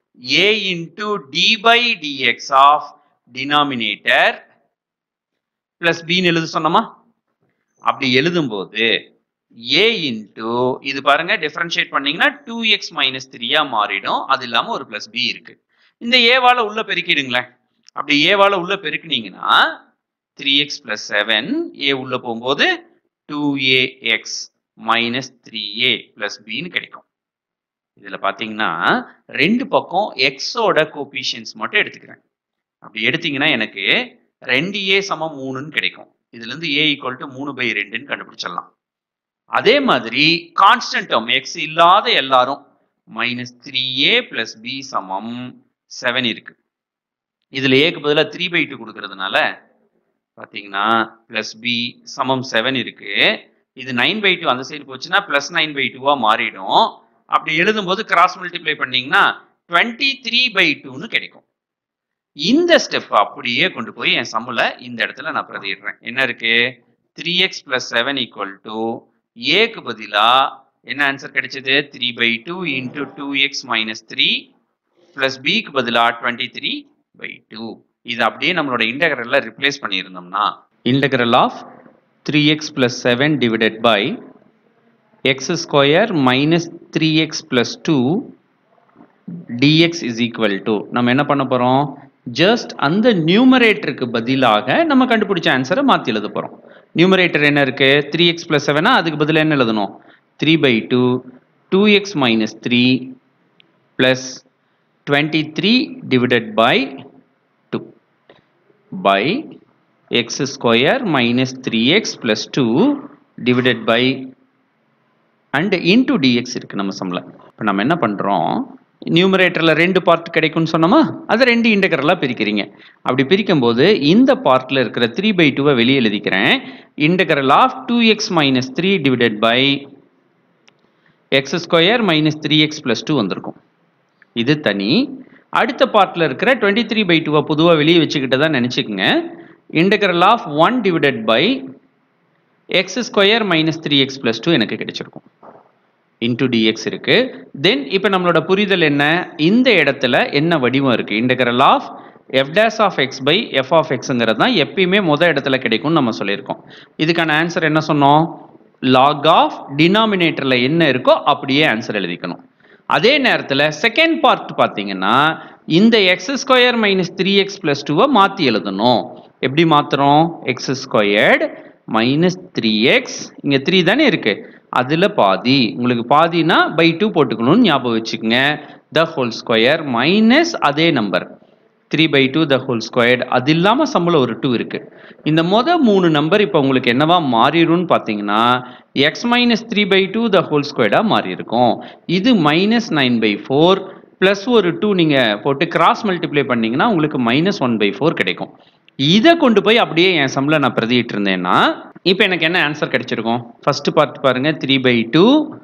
a into d by dx of denominator plus பின்னு எழுத சொன்னோமா? அப்படி எழுதும் போது a into இது பாருங்க டிஃபரன்ஷியேட் பண்ணீங்கன்னா 2x minus 3 மாறிடும். அது இல்லாம ஒரு plus b இருக்கு. இந்த a வால உள்ள பெருக்கிடுங்களேன். அப்படி a வால உள்ள பெருக்கினீங்கன்னா 3x plus 7 a உள்ள போகும்போது 2ax minus 3a plus b ன்னு கிடைக்கும். இதுல பாத்தீங்கன்னா ரெண்டு பக்கம் x ஓட கோஎஃபிஷியன்ட்ஸ் மட்டும் எடுத்துக்கிறேன். அப்படி எடுத்தீங்கன்னா எனக்கு 2a சமம் 3ன்னு கிடைக்கும். இதுல இருந்து a equal to 3/2ன்னு கண்டுபிடிச்சிடலாம். அதே மாதிரி கான்ஸ்டன்ட் டேர்ம் x இல்லாத எல்லாரும் minus 3a plus b சமம் 7 இருக்கு. இதுல a க்கு பதிலா 3/2 கொடுக்கறதுனால பாத்தீங்கன்னா plus b சமம் 7 இருக்கு. இது 9/2 அந்த சைடு போச்சுன்னா plus 9/2 மாறிடும். அப்படி எழுதும்போது கிராஸ் மல்டிப்ளை பண்ணீங்கன்னா 23/2ன்னு கிடைக்கும். இந்த ஸ்டெப் அப்படியே கொண்டு போய் என் சம்முல இந்த இடத்துல நான் பிரதியிடுறேன். என்ன இருக்கு? 3x plus 7 equal to a க்கு பதிலா என்ன ஆன்சர் கிடைச்சது? 3/2 into 2x minus 3 plus b க்கு பதிலா 23/2. இது அப்படியே நம்மளோட இன்டெகிரல்ல ரிப்ளேஸ் பண்ணியிருந்தோம்னா integral of 3x plus 7 divided by x square minus 3x plus 2 dx is equal to நம்ம என்ன பண்ண போறோம்? ஜஸ்ட் அந்த நியூமரேட்டருக்கு பதிலாக நம்ம கண்டுபிடிச்ச ஆன்சரை மாத்தி எழுத போறோம். நியூமரேட்டர் என்ன இருக்கு? 3x plus 7 அதுக்கு பதிலா என்ன எழுதணும்? 3/2 2x minus 3 plus 23 divided by 2 by x square minus 3x plus 2 divided by and into dx இருக்கு நம்ம சம்ல. இப்போ நம்ம என்ன பண்றோம்? நியூமரேட்டர்ல ரெண்டு பார்ட் கிடைக்கும்னு சொன்னோமா? அதை ரெண்டு இன்டெகிரலா பிரிக்கிறீங்க. அப்படி பிரிக்கும்போது இந்த பார்ட்ல இருக்கிற 3/2 வெளியே எழுதிக்கிறேன். Integral of 2x minus 3 divided by x square minus 3x plus 2 வந்திருக்கும். இது தனி. அடுத்த பார்ட்ல இருக்கிற 23/2 பொதுவா வெளியே வச்சுக்கிட்டதா நினைச்சுக்கங்க. Integral of 1 divided by x square minus 3x plus 2 எனக்கு கிடைச்சிருக்கும். into dx இருக்கு. தென் இப்போ நம்மளோட புரிதல் என்ன? இந்த இடத்துல என்ன வடிவம் இருக்கு? Integral of f dash of x by f of xங்கிறது தான் எப்பயுமே முதல் இடத்துல கிடைக்கும்னு நம்ம சொல்லியிருக்கோம். இதுக்கான ஆன்சர் என்ன சொன்னோம்? log of denominatorல என்ன இருக்கோ அப்படியே ஆன்சர் எழுதிக்கணும். அதே நேரத்தில் செகண்ட் பார்ட் பார்த்தீங்கன்னா இந்த x square minus 3x plus 2 மாற்றி எழுதணும். எப்படி மாத்துறோம்? x squared minus 3x இங்க 3 தானே இருக்கு, அதுல பாதி, உங்களுக்கு பாதினா by 2 போட்டுக்கணும்னு ஞாபகம் வச்சுக்கோங்க. the whole square minus அதே நம்பர் 3/2 the whole squared. அது இல்லாம சம்பள ஒரு 2 இருக்கு. இந்த மொத மூணு நம்பர் இப்போ உங்களுக்கு என்னவா மாறிடும்னு பார்த்தீங்கன்னா x minus 3/2 the whole squared மாறி இருக்கும். இது minus 9/4 plus ஒரு 2 நீங்க போட்டு கிராஸ் மல்டிப்ளை பண்ணீங்கன்னா உங்களுக்கு minus 1/4 கிடைக்கும். இதை கொண்டு போய் அப்படியே என் சம்ல நான் பிரதிட்டு இருந்தேன்னா இப்போ எனக்கு என்ன ஆன்சர் கிடைச்சிருக்கும்? ஃபர்ஸ்ட் பார்ட் பாருங்க 3/2.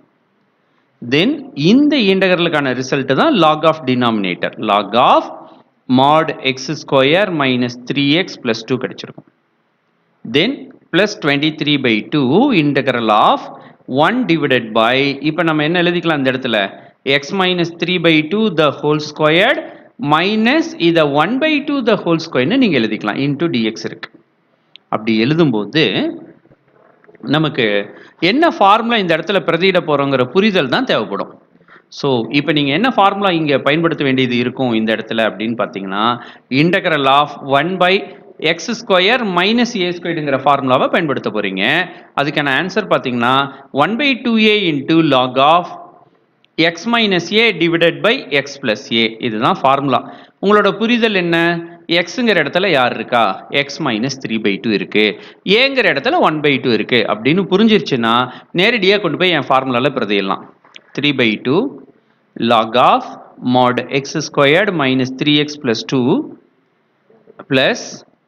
தென் இந்த இன்டெகிரலுக்கான ரிசல்ட் தான் log of denominator, log of mod x square minus 3x plus 2 கிடைச்சிருக்கும். தென் plus 23/2 integral of 1 divided by இப்போ நம்ம என்ன எழுதிக்கலாம் இந்த இடத்துல? x minus 3/2 the whole squared minus இதை 1/2 the whole squared நீங்க எழுதிக்கலாம். into dx இருக்கு. அப்படி எழுதும்போது நமக்கு என்ன ஃபார்முலா இந்த இடத்துல பிரதியிட போறோங்கிற புரிதல் தான் தேவைப்படும். ஸோ இப்போ நீங்கள் என்ன ஃபார்முலா இங்கே பயன்படுத்த வேண்டியது இருக்கும் இந்த இடத்துல அப்படின்னு பார்த்தீங்கன்னா integral of 1/x square minus a ஸ்கொயர்டுங்கிற ஃபார்முலாவை பயன்படுத்த போறீங்க. அதுக்கான ஆன்சர் பார்த்தீங்கன்னா 1/2a into log of x minus a divided by x plus a. இதுதான் ஃபார்முலா. உங்களோட புரிதல் என்ன? எக்ஸுங்கிற இடத்துல யார் இருக்கா? எக்ஸ் மைனஸ் 3/2 இருக்கு, ஏங்கிற இடத்துல 1/2 இருக்கு அப்படின்னு புரிஞ்சிருச்சுன்னா நேரடியாக கொண்டு போய் என் ஃபார்முலால பிரதியிடலாம். 3/2 log of mod x squared minus 3x plus 2 plus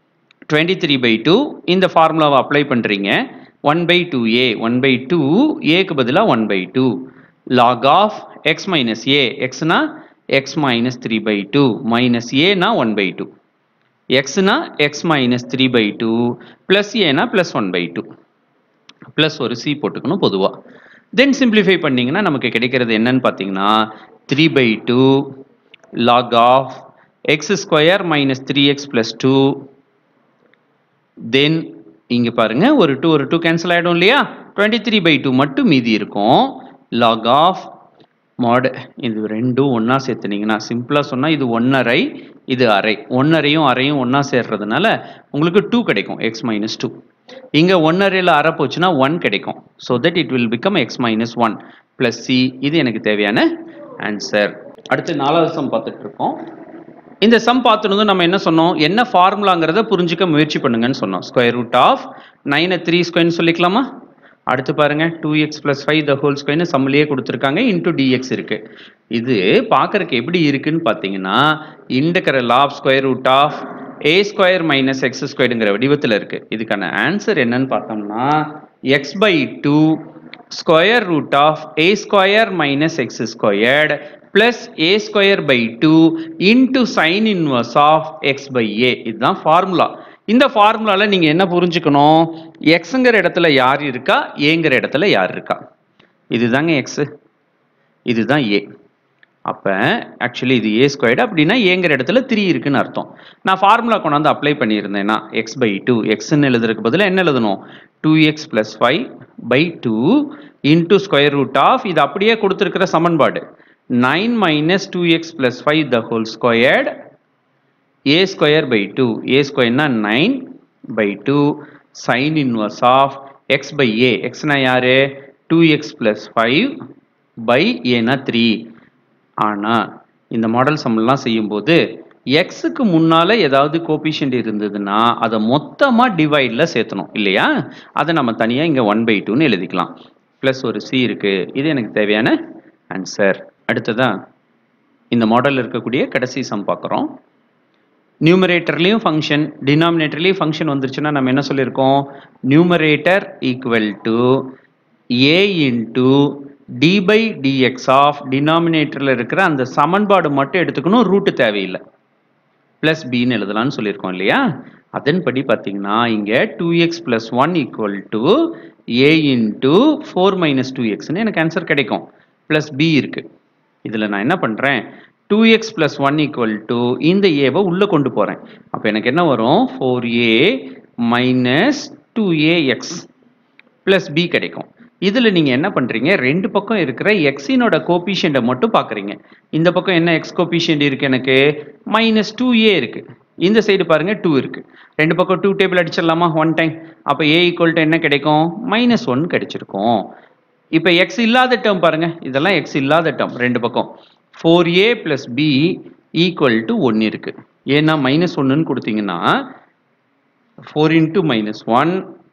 23/2 இந்த ஃபார்முலாவை அப்ளை பண்றீங்க. 1/2a 1/2a க்கு பதிலா 1/2 log of x minus a, x னா x minus 3/2 minus a னா 1/2, x னா x minus 3/2 plus a னா plus 1/2 plus ஒரு c போட்டுக்கணும் பொதுவா. then simplify பண்ணீங்கன்னா நமக்கு கிடைக்கிறது என்னன்னு பார்த்தீங்கன்னா 3/2 log of x square minus 3x plus 2. then இங்க பாருங்க ஒரு 2 கேன்சல் ஆயிடும் இல்லையா? 23/2 மட்டும் மீதி இருக்கும். log of mod இது ரெண்டும் ஒண்ணா சேர்த்துனீங்கன்னா சிம்பிளா சொன்னா இது 1/2 இது அரை. 1/2யும் அரையும் ஒண்ணா சேர்றதுனால உங்களுக்கு 2 கிடைக்கும் x minus 2. இங்க 1/2ல அரை போச்சுன்னா 1 கிடைக்கும். so that it will become x minus 1 plus c. இது எனக்கு தேவையான ஆன்சர். அடுத்து 4வது சம் பார்த்துட்டு இருக்கோம். இந்த சம் பார்த்துனதும் நம்ம என்ன சொன்னோம், என்ன ஃபார்முலாங்கிறத புரிஞ்சுக்க முயற்சி பண்ணுங்கன்னு சொன்னோம். ஸ்கொயர் ரூட் ஆஃப் 9 3 ஸ்கொயர்னு சொல்லிக்கலாமா? அடுத்து பாருங்க 2x plus 5 the whole square சம்மிலேயே கொடுத்துருக்காங்க into dx இருக்கு. இது பார்க்கறதுக்கு எப்படி இருக்குன்னு பார்த்தீங்கன்னா integral of square root of a square minus x ஸ்கொயர்ங்கிற வடிவத்தில் இருக்கு. இதுக்கான ஆன்சர் என்னன்னு பார்த்தோம்னா x/2 square root of a square minus x squared plus a square by 2 into sine inverse of x by a. இதுதான் ஃபார்முலா. இந்த ஃபார்முலால நீங்க என்ன புரிஞ்சுக்கணும், எக்ஸ்ங்கிற இடத்துல யார் இருக்கா, ஏங்கிற இடத்துல யார் இருக்கா. இதுதாங்க எக்ஸ், இதுதான் ஏ. அப்ப ஆக்சுவலி இது ஏ ஸ்கொயர்டு அப்படின்னா ஏங்கிற இடத்துல 3 இருக்குன்னு அர்த்தம். நான் ஃபார்முலா கொண்டாந்து அப்ளை பண்ணியிருந்தேன்னா x/2 எக்ஸ்ன்னு எழுதுறதுக்கு பதிலாக என்ன எழுதணும், 2x plus 5 by 2 into square root of இது அப்படியே கொடுத்துருக்கிற சமன்பாடு 9 minus 2x plus 5 the whole squared a square by 2. a square na 9 by 2 sin inverse of x by a. x na யாரு 2x plus 5 by a na 3. ஆனா இந்த மாடல் சம்லாம் செய்யும்போது xக்கு முன்னால ஏதாவது கோஎஃபிஷியன்ட் இருந்ததுன்னா அதை மொத்தமா டிவைட்ல சேர்த்தணும் இல்லையா. அதை நம்ம தனியா இங்க 1/2ன்னு எழுதிக்கலாம். பிளஸ் ஒரு c இருக்கு. இது எனக்கு தேவையான ஆன்சர். அடுத்ததா இந்த மாடல் இருக்கக்கூடிய கடைசி சம் பார்க்குறோம். நியூமரேட்டர்லையும் ஃபங்க்ஷன் டினாமினேட்டர்லையும் ஃபங்க்ஷன் வந்துருச்சுன்னா நம்ம என்ன சொல்லியிருக்கோம், numerator equal to a into d by dx of டினாமினேட்டரில் இருக்கிற அந்த சமன்பாடு மட்டும் எடுத்துக்கணும், ரூட்டு தேவையில்லை. பிளஸ் பின்னு எழுதலாம்னு சொல்லியிருக்கோம் இல்லையா. அதன்படி பார்த்தீங்கன்னா இங்கே 2x plus 1 equal to a into 4 minus 2xன்னு எனக்கு ஆன்சர் கிடைக்கும். பிளஸ் பி இருக்கு. இதில் நான் என்ன பண்ணுறேன், 2x plus 1 equal to இந்த ஏவை உள்ளே கொண்டு போகிறேன். அப்போ எனக்கு என்ன வரும், 4a minus 2ax plus B கிடைக்கும். இதில் நீங்கள் என்ன பண்ணுறீங்க, ரெண்டு பக்கம் இருக்கிற எக்ஸினோட கோபிஷியண்ட்டை மட்டும் பார்க்குறீங்க. இந்த பக்கம் என்ன எக்ஸ் கோபிஷியண்ட் இருக்குது, எனக்கு -2a இருக்குது. இந்த சைடு பாருங்க 2 இருக்கு. ரெண்டு பக்கம் 2 டேபிள் அடிச்சிடலாமா 1 டைம். அப்போ a ஈக்குவல் டு என்ன கிடைக்கும், -1 கிடைச்சிருக்கும். இப்போ எக்ஸ் இல்லாத டேர்ம் பாருங்க, இதெல்லாம் எக்ஸ் இல்லாத டேர்ம். ரெண்டு பக்கம் 4a plus b equal to 1 இருக்கு. ஏன்னா -1ன்னு கொடுத்தீங்கன்னா 4 into -1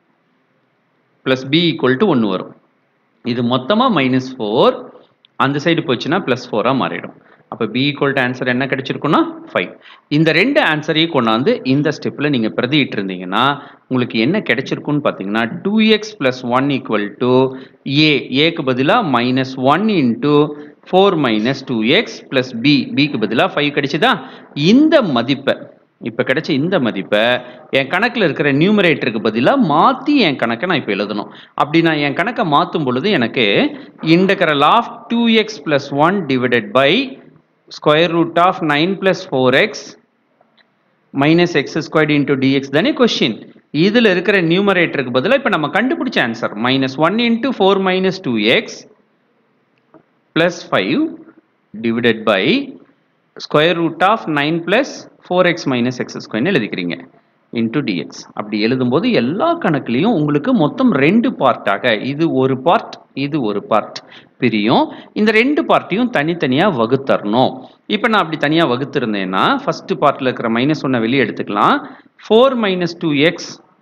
plus b equal to 1 வரும். இது மொத்தமா -4, அந்த சைடு போச்சுன்னா +4 மாறிடும். அப்போ b ஈக்குவல் டு ஆன்சர் என்ன கிடைச்சிருக்குன்னா 5. இந்த ரெண்டு ஆன்சரையும் கொண்டாந்து இந்த ஸ்டெப்ல நீங்க பிரதியிட்டு இருந்தீங்கன்னா உங்களுக்கு என்ன கிடைச்சிருக்குன்னு பார்த்தீங்கன்னா 2x plus 1 equal to a. க்கு பதிலா -1 into 4 minus 2x plus b. க்கு பதிலா 5 கிடைச்சதா. இந்த மதிப்பை இப்ப கிடைச்ச இந்த மதிப்பை என் கணக்குல இருக்கிற நியூமரேட்டருக்கு பதிலா மாத்தி என் கணக்கை நான் இப்ப எழுதணும். அப்படி நான் என் கணக்கை மாத்தும் பொழுது எனக்கு integral of 2x plus 1 divided by square root of 9 plus 4x minus x squared into dx தானே கொஸ்டின். இதுல இருக்கிற நியூமரேட்டருக்கு பதிலா இப்ப நம்ம கண்டுபிடிச்ச answer -1 into 4 minus 2x plus 5 divided by square root of 9 plus 4x minus x squared எழுதிக்கிறீங்க into dx. அப்படி எழுதும்போது எல்லா கணக்குலையும் உங்களுக்கு மொத்தம் 2 பார்ட்டாக, இது ஒரு பார்ட் இது ஒரு பார்ட் பிரியும். இந்த ரெண்டு பார்ட்டையும் தனித்தனியா வகுத்தரணும். இப்போ நான் அப்படி தனியா வகுத்திருந்தேன்னா ஃபர்ஸ்ட் பார்ட்ல இருக்கிற -1 வெளியே எடுத்துக்கலாம். 4 minus 2x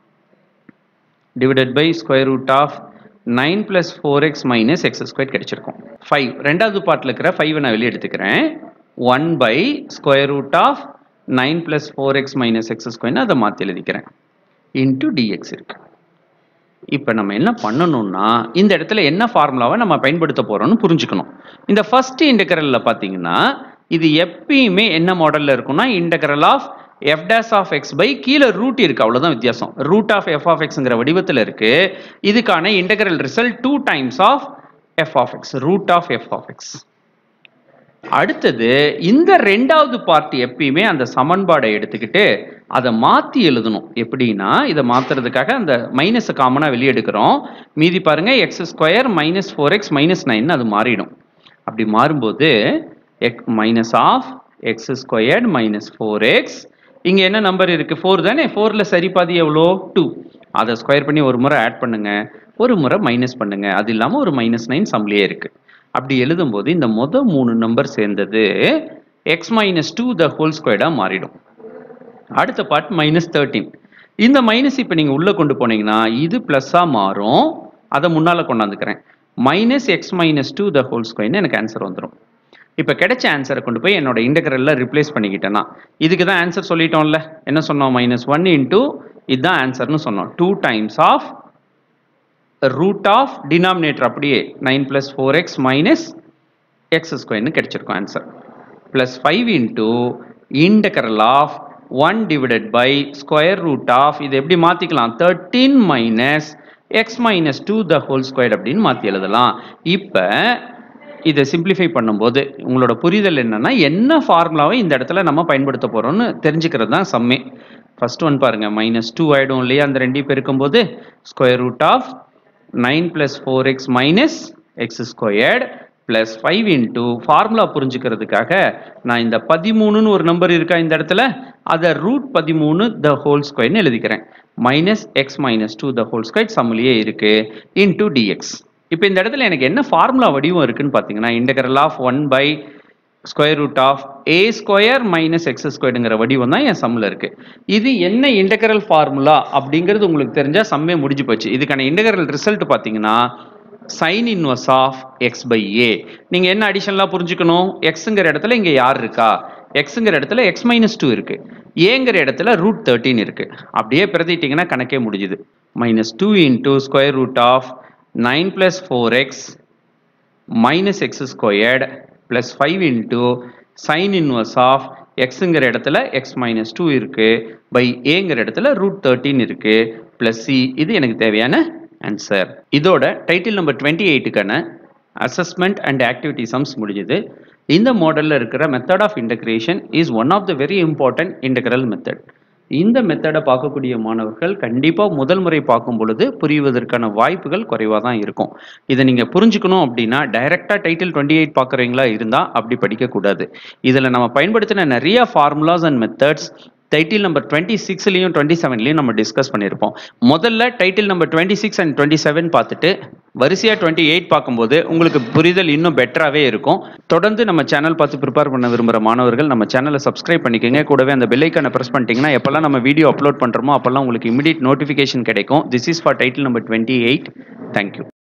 divided by square root of 9 plus 4x minus x squared கிடைச்சிருக்கும். 5 ரெண்டாவது பார்ட்ல இருக்கிற 5 நான் வெளியே எடுத்துக்கிறேன். 1 by square root of 9 plus 4x minus x squared அதை மாற்றி எழுதிக்கிறேன் into dx இருக்கு. இப்போ நம்ம என்ன பண்ணணும்னா இந்த இடத்துல என்ன ஃபார்முலாவை நம்ம பயன்படுத்த போறோம்னு புரிஞ்சுக்கணும். இந்த ஃபர்ஸ்ட் இன்டெக்ரல்ல பார்த்தீங்கன்னா இது எப்பயுமே என்ன மாடல்ல இருக்கும்னா integral of f dash of x by கீழே ரூட் இருக்கு, அவ்வளவுதான் வித்தியாசம். ரூட் ஆஃப் f of xங்கிற வடிவத்தில் இருக்கு. இதுக்கான integral result 2 times of f of x, root of f of x. அடுத்தது இந்த ரெண்டாவது பார்ட் எப்பயுமே அந்த சமன்பாடை எடுத்துக்கிட்டு அதை மாற்றி எழுதணும். எப்படின்னா இதை மாற்றுறதுக்காக அந்த மைனஸை காமனாக வெளியே எடுக்கிறோம். மீதி பாருங்க x² மைனஸ் 4x மைனஸ் 9 அது மாறிடும். அப்படி மாறும்போது minus of x² minus 4x இங்கே என்ன நம்பர் இருக்குது? 4 தானே. 4ல் சரி பாதி எவ்வளோ? 2. அதை ஸ்கொயர் பண்ணி ஒரு முறை ஆட் பண்ணுங்க, ஒரு முறை மைனஸ் பண்ணுங்க. அது இல்லாமல் ஒரு மைனஸ் 9 சம்லேயே இருக்குது. அப்படி எழுதும்போது இந்த மொதல் 3 நம்பர் சேர்ந்தது x மைனஸ் 2 த ஹோல் ஸ்கொயர்டாக மாறிடும். அடுத்த பார்ட் மைனஸ் 13. இந்த மைனஸ் இப்போ நீங்கள் உள்ளே கொண்டு போனீங்கன்னா இது ப்ளஸ்ஸாக மாறும். அதை முன்னால் கொண்டாந்துக்கிறேன். Minus x minus 2 the whole ஸ்கொயர்னு எனக்கு ஆன்சர் வந்துடும். இப்போ கிடைச்ச ஆன்சரை கொண்டு போய் என்னோட இன்டெக்ரலில் ரிப்ளேஸ் பண்ணிக்கிட்டேன்னா இதுக்கு தான் ஆன்சர் சொல்லிட்டோம்ல. என்ன சொன்னோம்? -1 இன்டூ இதுதான் ஆன்சர்னு சொன்னோம். 2 times of root of denominator அப்படியே 9 + 4x மைனஸ் x² கிடைச்சிருக்கும் ஆன்சர். Plus 5 into integral of 1 divided by square root of இது எப்படி மாற்றிக்கலாம்? 13 minus x minus 2 the whole square அப்படின்னு மாற்றி எழுதலாம். இப்போ இதை சிம்பிளிஃபை பண்ணும்போது உங்களோட புரிதல் என்னன்னா என்ன ஃபார்முலாவை இந்த இடத்துல நம்ம பயன்படுத்த போறோம்னு தெரிஞ்சுக்கிறது தான் சம்மே. ஃபர்ஸ்ட் ஒன் பாருங்க, -2 ஆயிடும் இல்லையா? அந்த ரெண்டையும் பெருக்கும்போது square root of 9 + 4x minus x² plus 5 into formula புரிஞ்சுக்கிறதுக்காக நான் இந்த 13ன்னு ஒரு நம்பர் இருக்கா இந்த இடத்துல, அதை √13 த ஹோல் ஸ்கொயர்னு எழுதிக்கிறேன். Minus x minus 2 the whole square சம்மிலேயே இருக்கு இன்டூ dx. இப்போ இந்த இடத்துல எனக்கு என்ன ஃபார்முலா வடிவம் இருக்குன்னு பார்த்தீங்கன்னா integral of 1 by square root of a² minus x²ங்கிற வடிவம் தான் என் சம்மில் இருக்கு. இது என்ன இன்டெக்ரல் ஃபார்முலா அப்படிங்கிறது உங்களுக்கு தெரிஞ்சா சம்மே முடிஞ்சு போச்சு. இதுக்கான இன்டெக்ரல் ரிசல்ட் பார்த்தீங்கன்னா sin inverse of x by a. நீங்க என்ன அடிஷனலா புரிஞ்சுக்கணும்? xங்கிற இடத்துல இங்க யார் இருக்கா? xங்கிற இடத்துல x மைனஸ் 2 இருக்கு, ஏங்கிற இடத்துல √13 இருக்கு. அப்படியே பிரதிட்டீங்கன்னா கணக்கே முடிஞ்சுது. -2 into square root of 9 + 4x minus x² plus 5 into sine inverse of எக்ஸுங்கிற இடத்துல x மைனஸ் 2 இருக்கு பை ஏங்கிற இடத்துல √13 இருக்கு ப்ளஸ் சி. இது எனக்கு தேவையான ஆன்சர். இதோட டைட்டில் நம்பர் 28க்கான அசஸ்மெண்ட் அண்ட் ஆக்டிவிட்டி சம்ஸ் முடிஞ்சது. இந்த மாடலில் இருக்கிற method of integration is one of the very important integral method. இந்த மெத்தடை பார்க்கக்கூடிய மாணவர்கள் கண்டிப்பாக முதல் முறை பார்க்கும் பொழுது புரிவதற்கான வாய்ப்புகள் குறைவாக தான் இருக்கும். இதை நீங்கள் புரிஞ்சுக்கணும் அப்படின்னா டைரெக்டாக டைட்டில் 28 பார்க்குறீங்களா இருந்தால் அப்படி படிக்கக்கூடாது. இதில் நம்ம பயன்படுத்தின நிறைய formulas and methods title number 26லையும் 27லையும் நம்ம டிஸ்கஸ் பண்ணியிருப்போம். முதல்ல டைட்டில் நம்பர் 26 அண்ட் 27 பார்த்துட்டு வரிசையாக 28 பார்க்கும்போது உங்களுக்கு புரிதல் இன்னும் பெட்டராகவே இருக்கும். தொடர்ந்து நம்ம சேனல் பார்த்து ப்ரிப்பேர் பண்ண விரும்புகிற மாணவர்கள் நம்ம சேனலை சப்ஸ்கிரைப் பண்ணிக்கோங்க. கூடவே அந்த பெல் ஐக்கானை ப்ரெஸ் பண்ணிட்டீங்கன்னா எப்போல்லாம் நம்ம வீடியோ அப்லோட் பண்ணுறோமோ அப்போல்லாம் உங்களுக்கு இமிடியேட் நோட்டிஃபிகேஷன் கிடைக்கும். This is for title number 28. Thank you.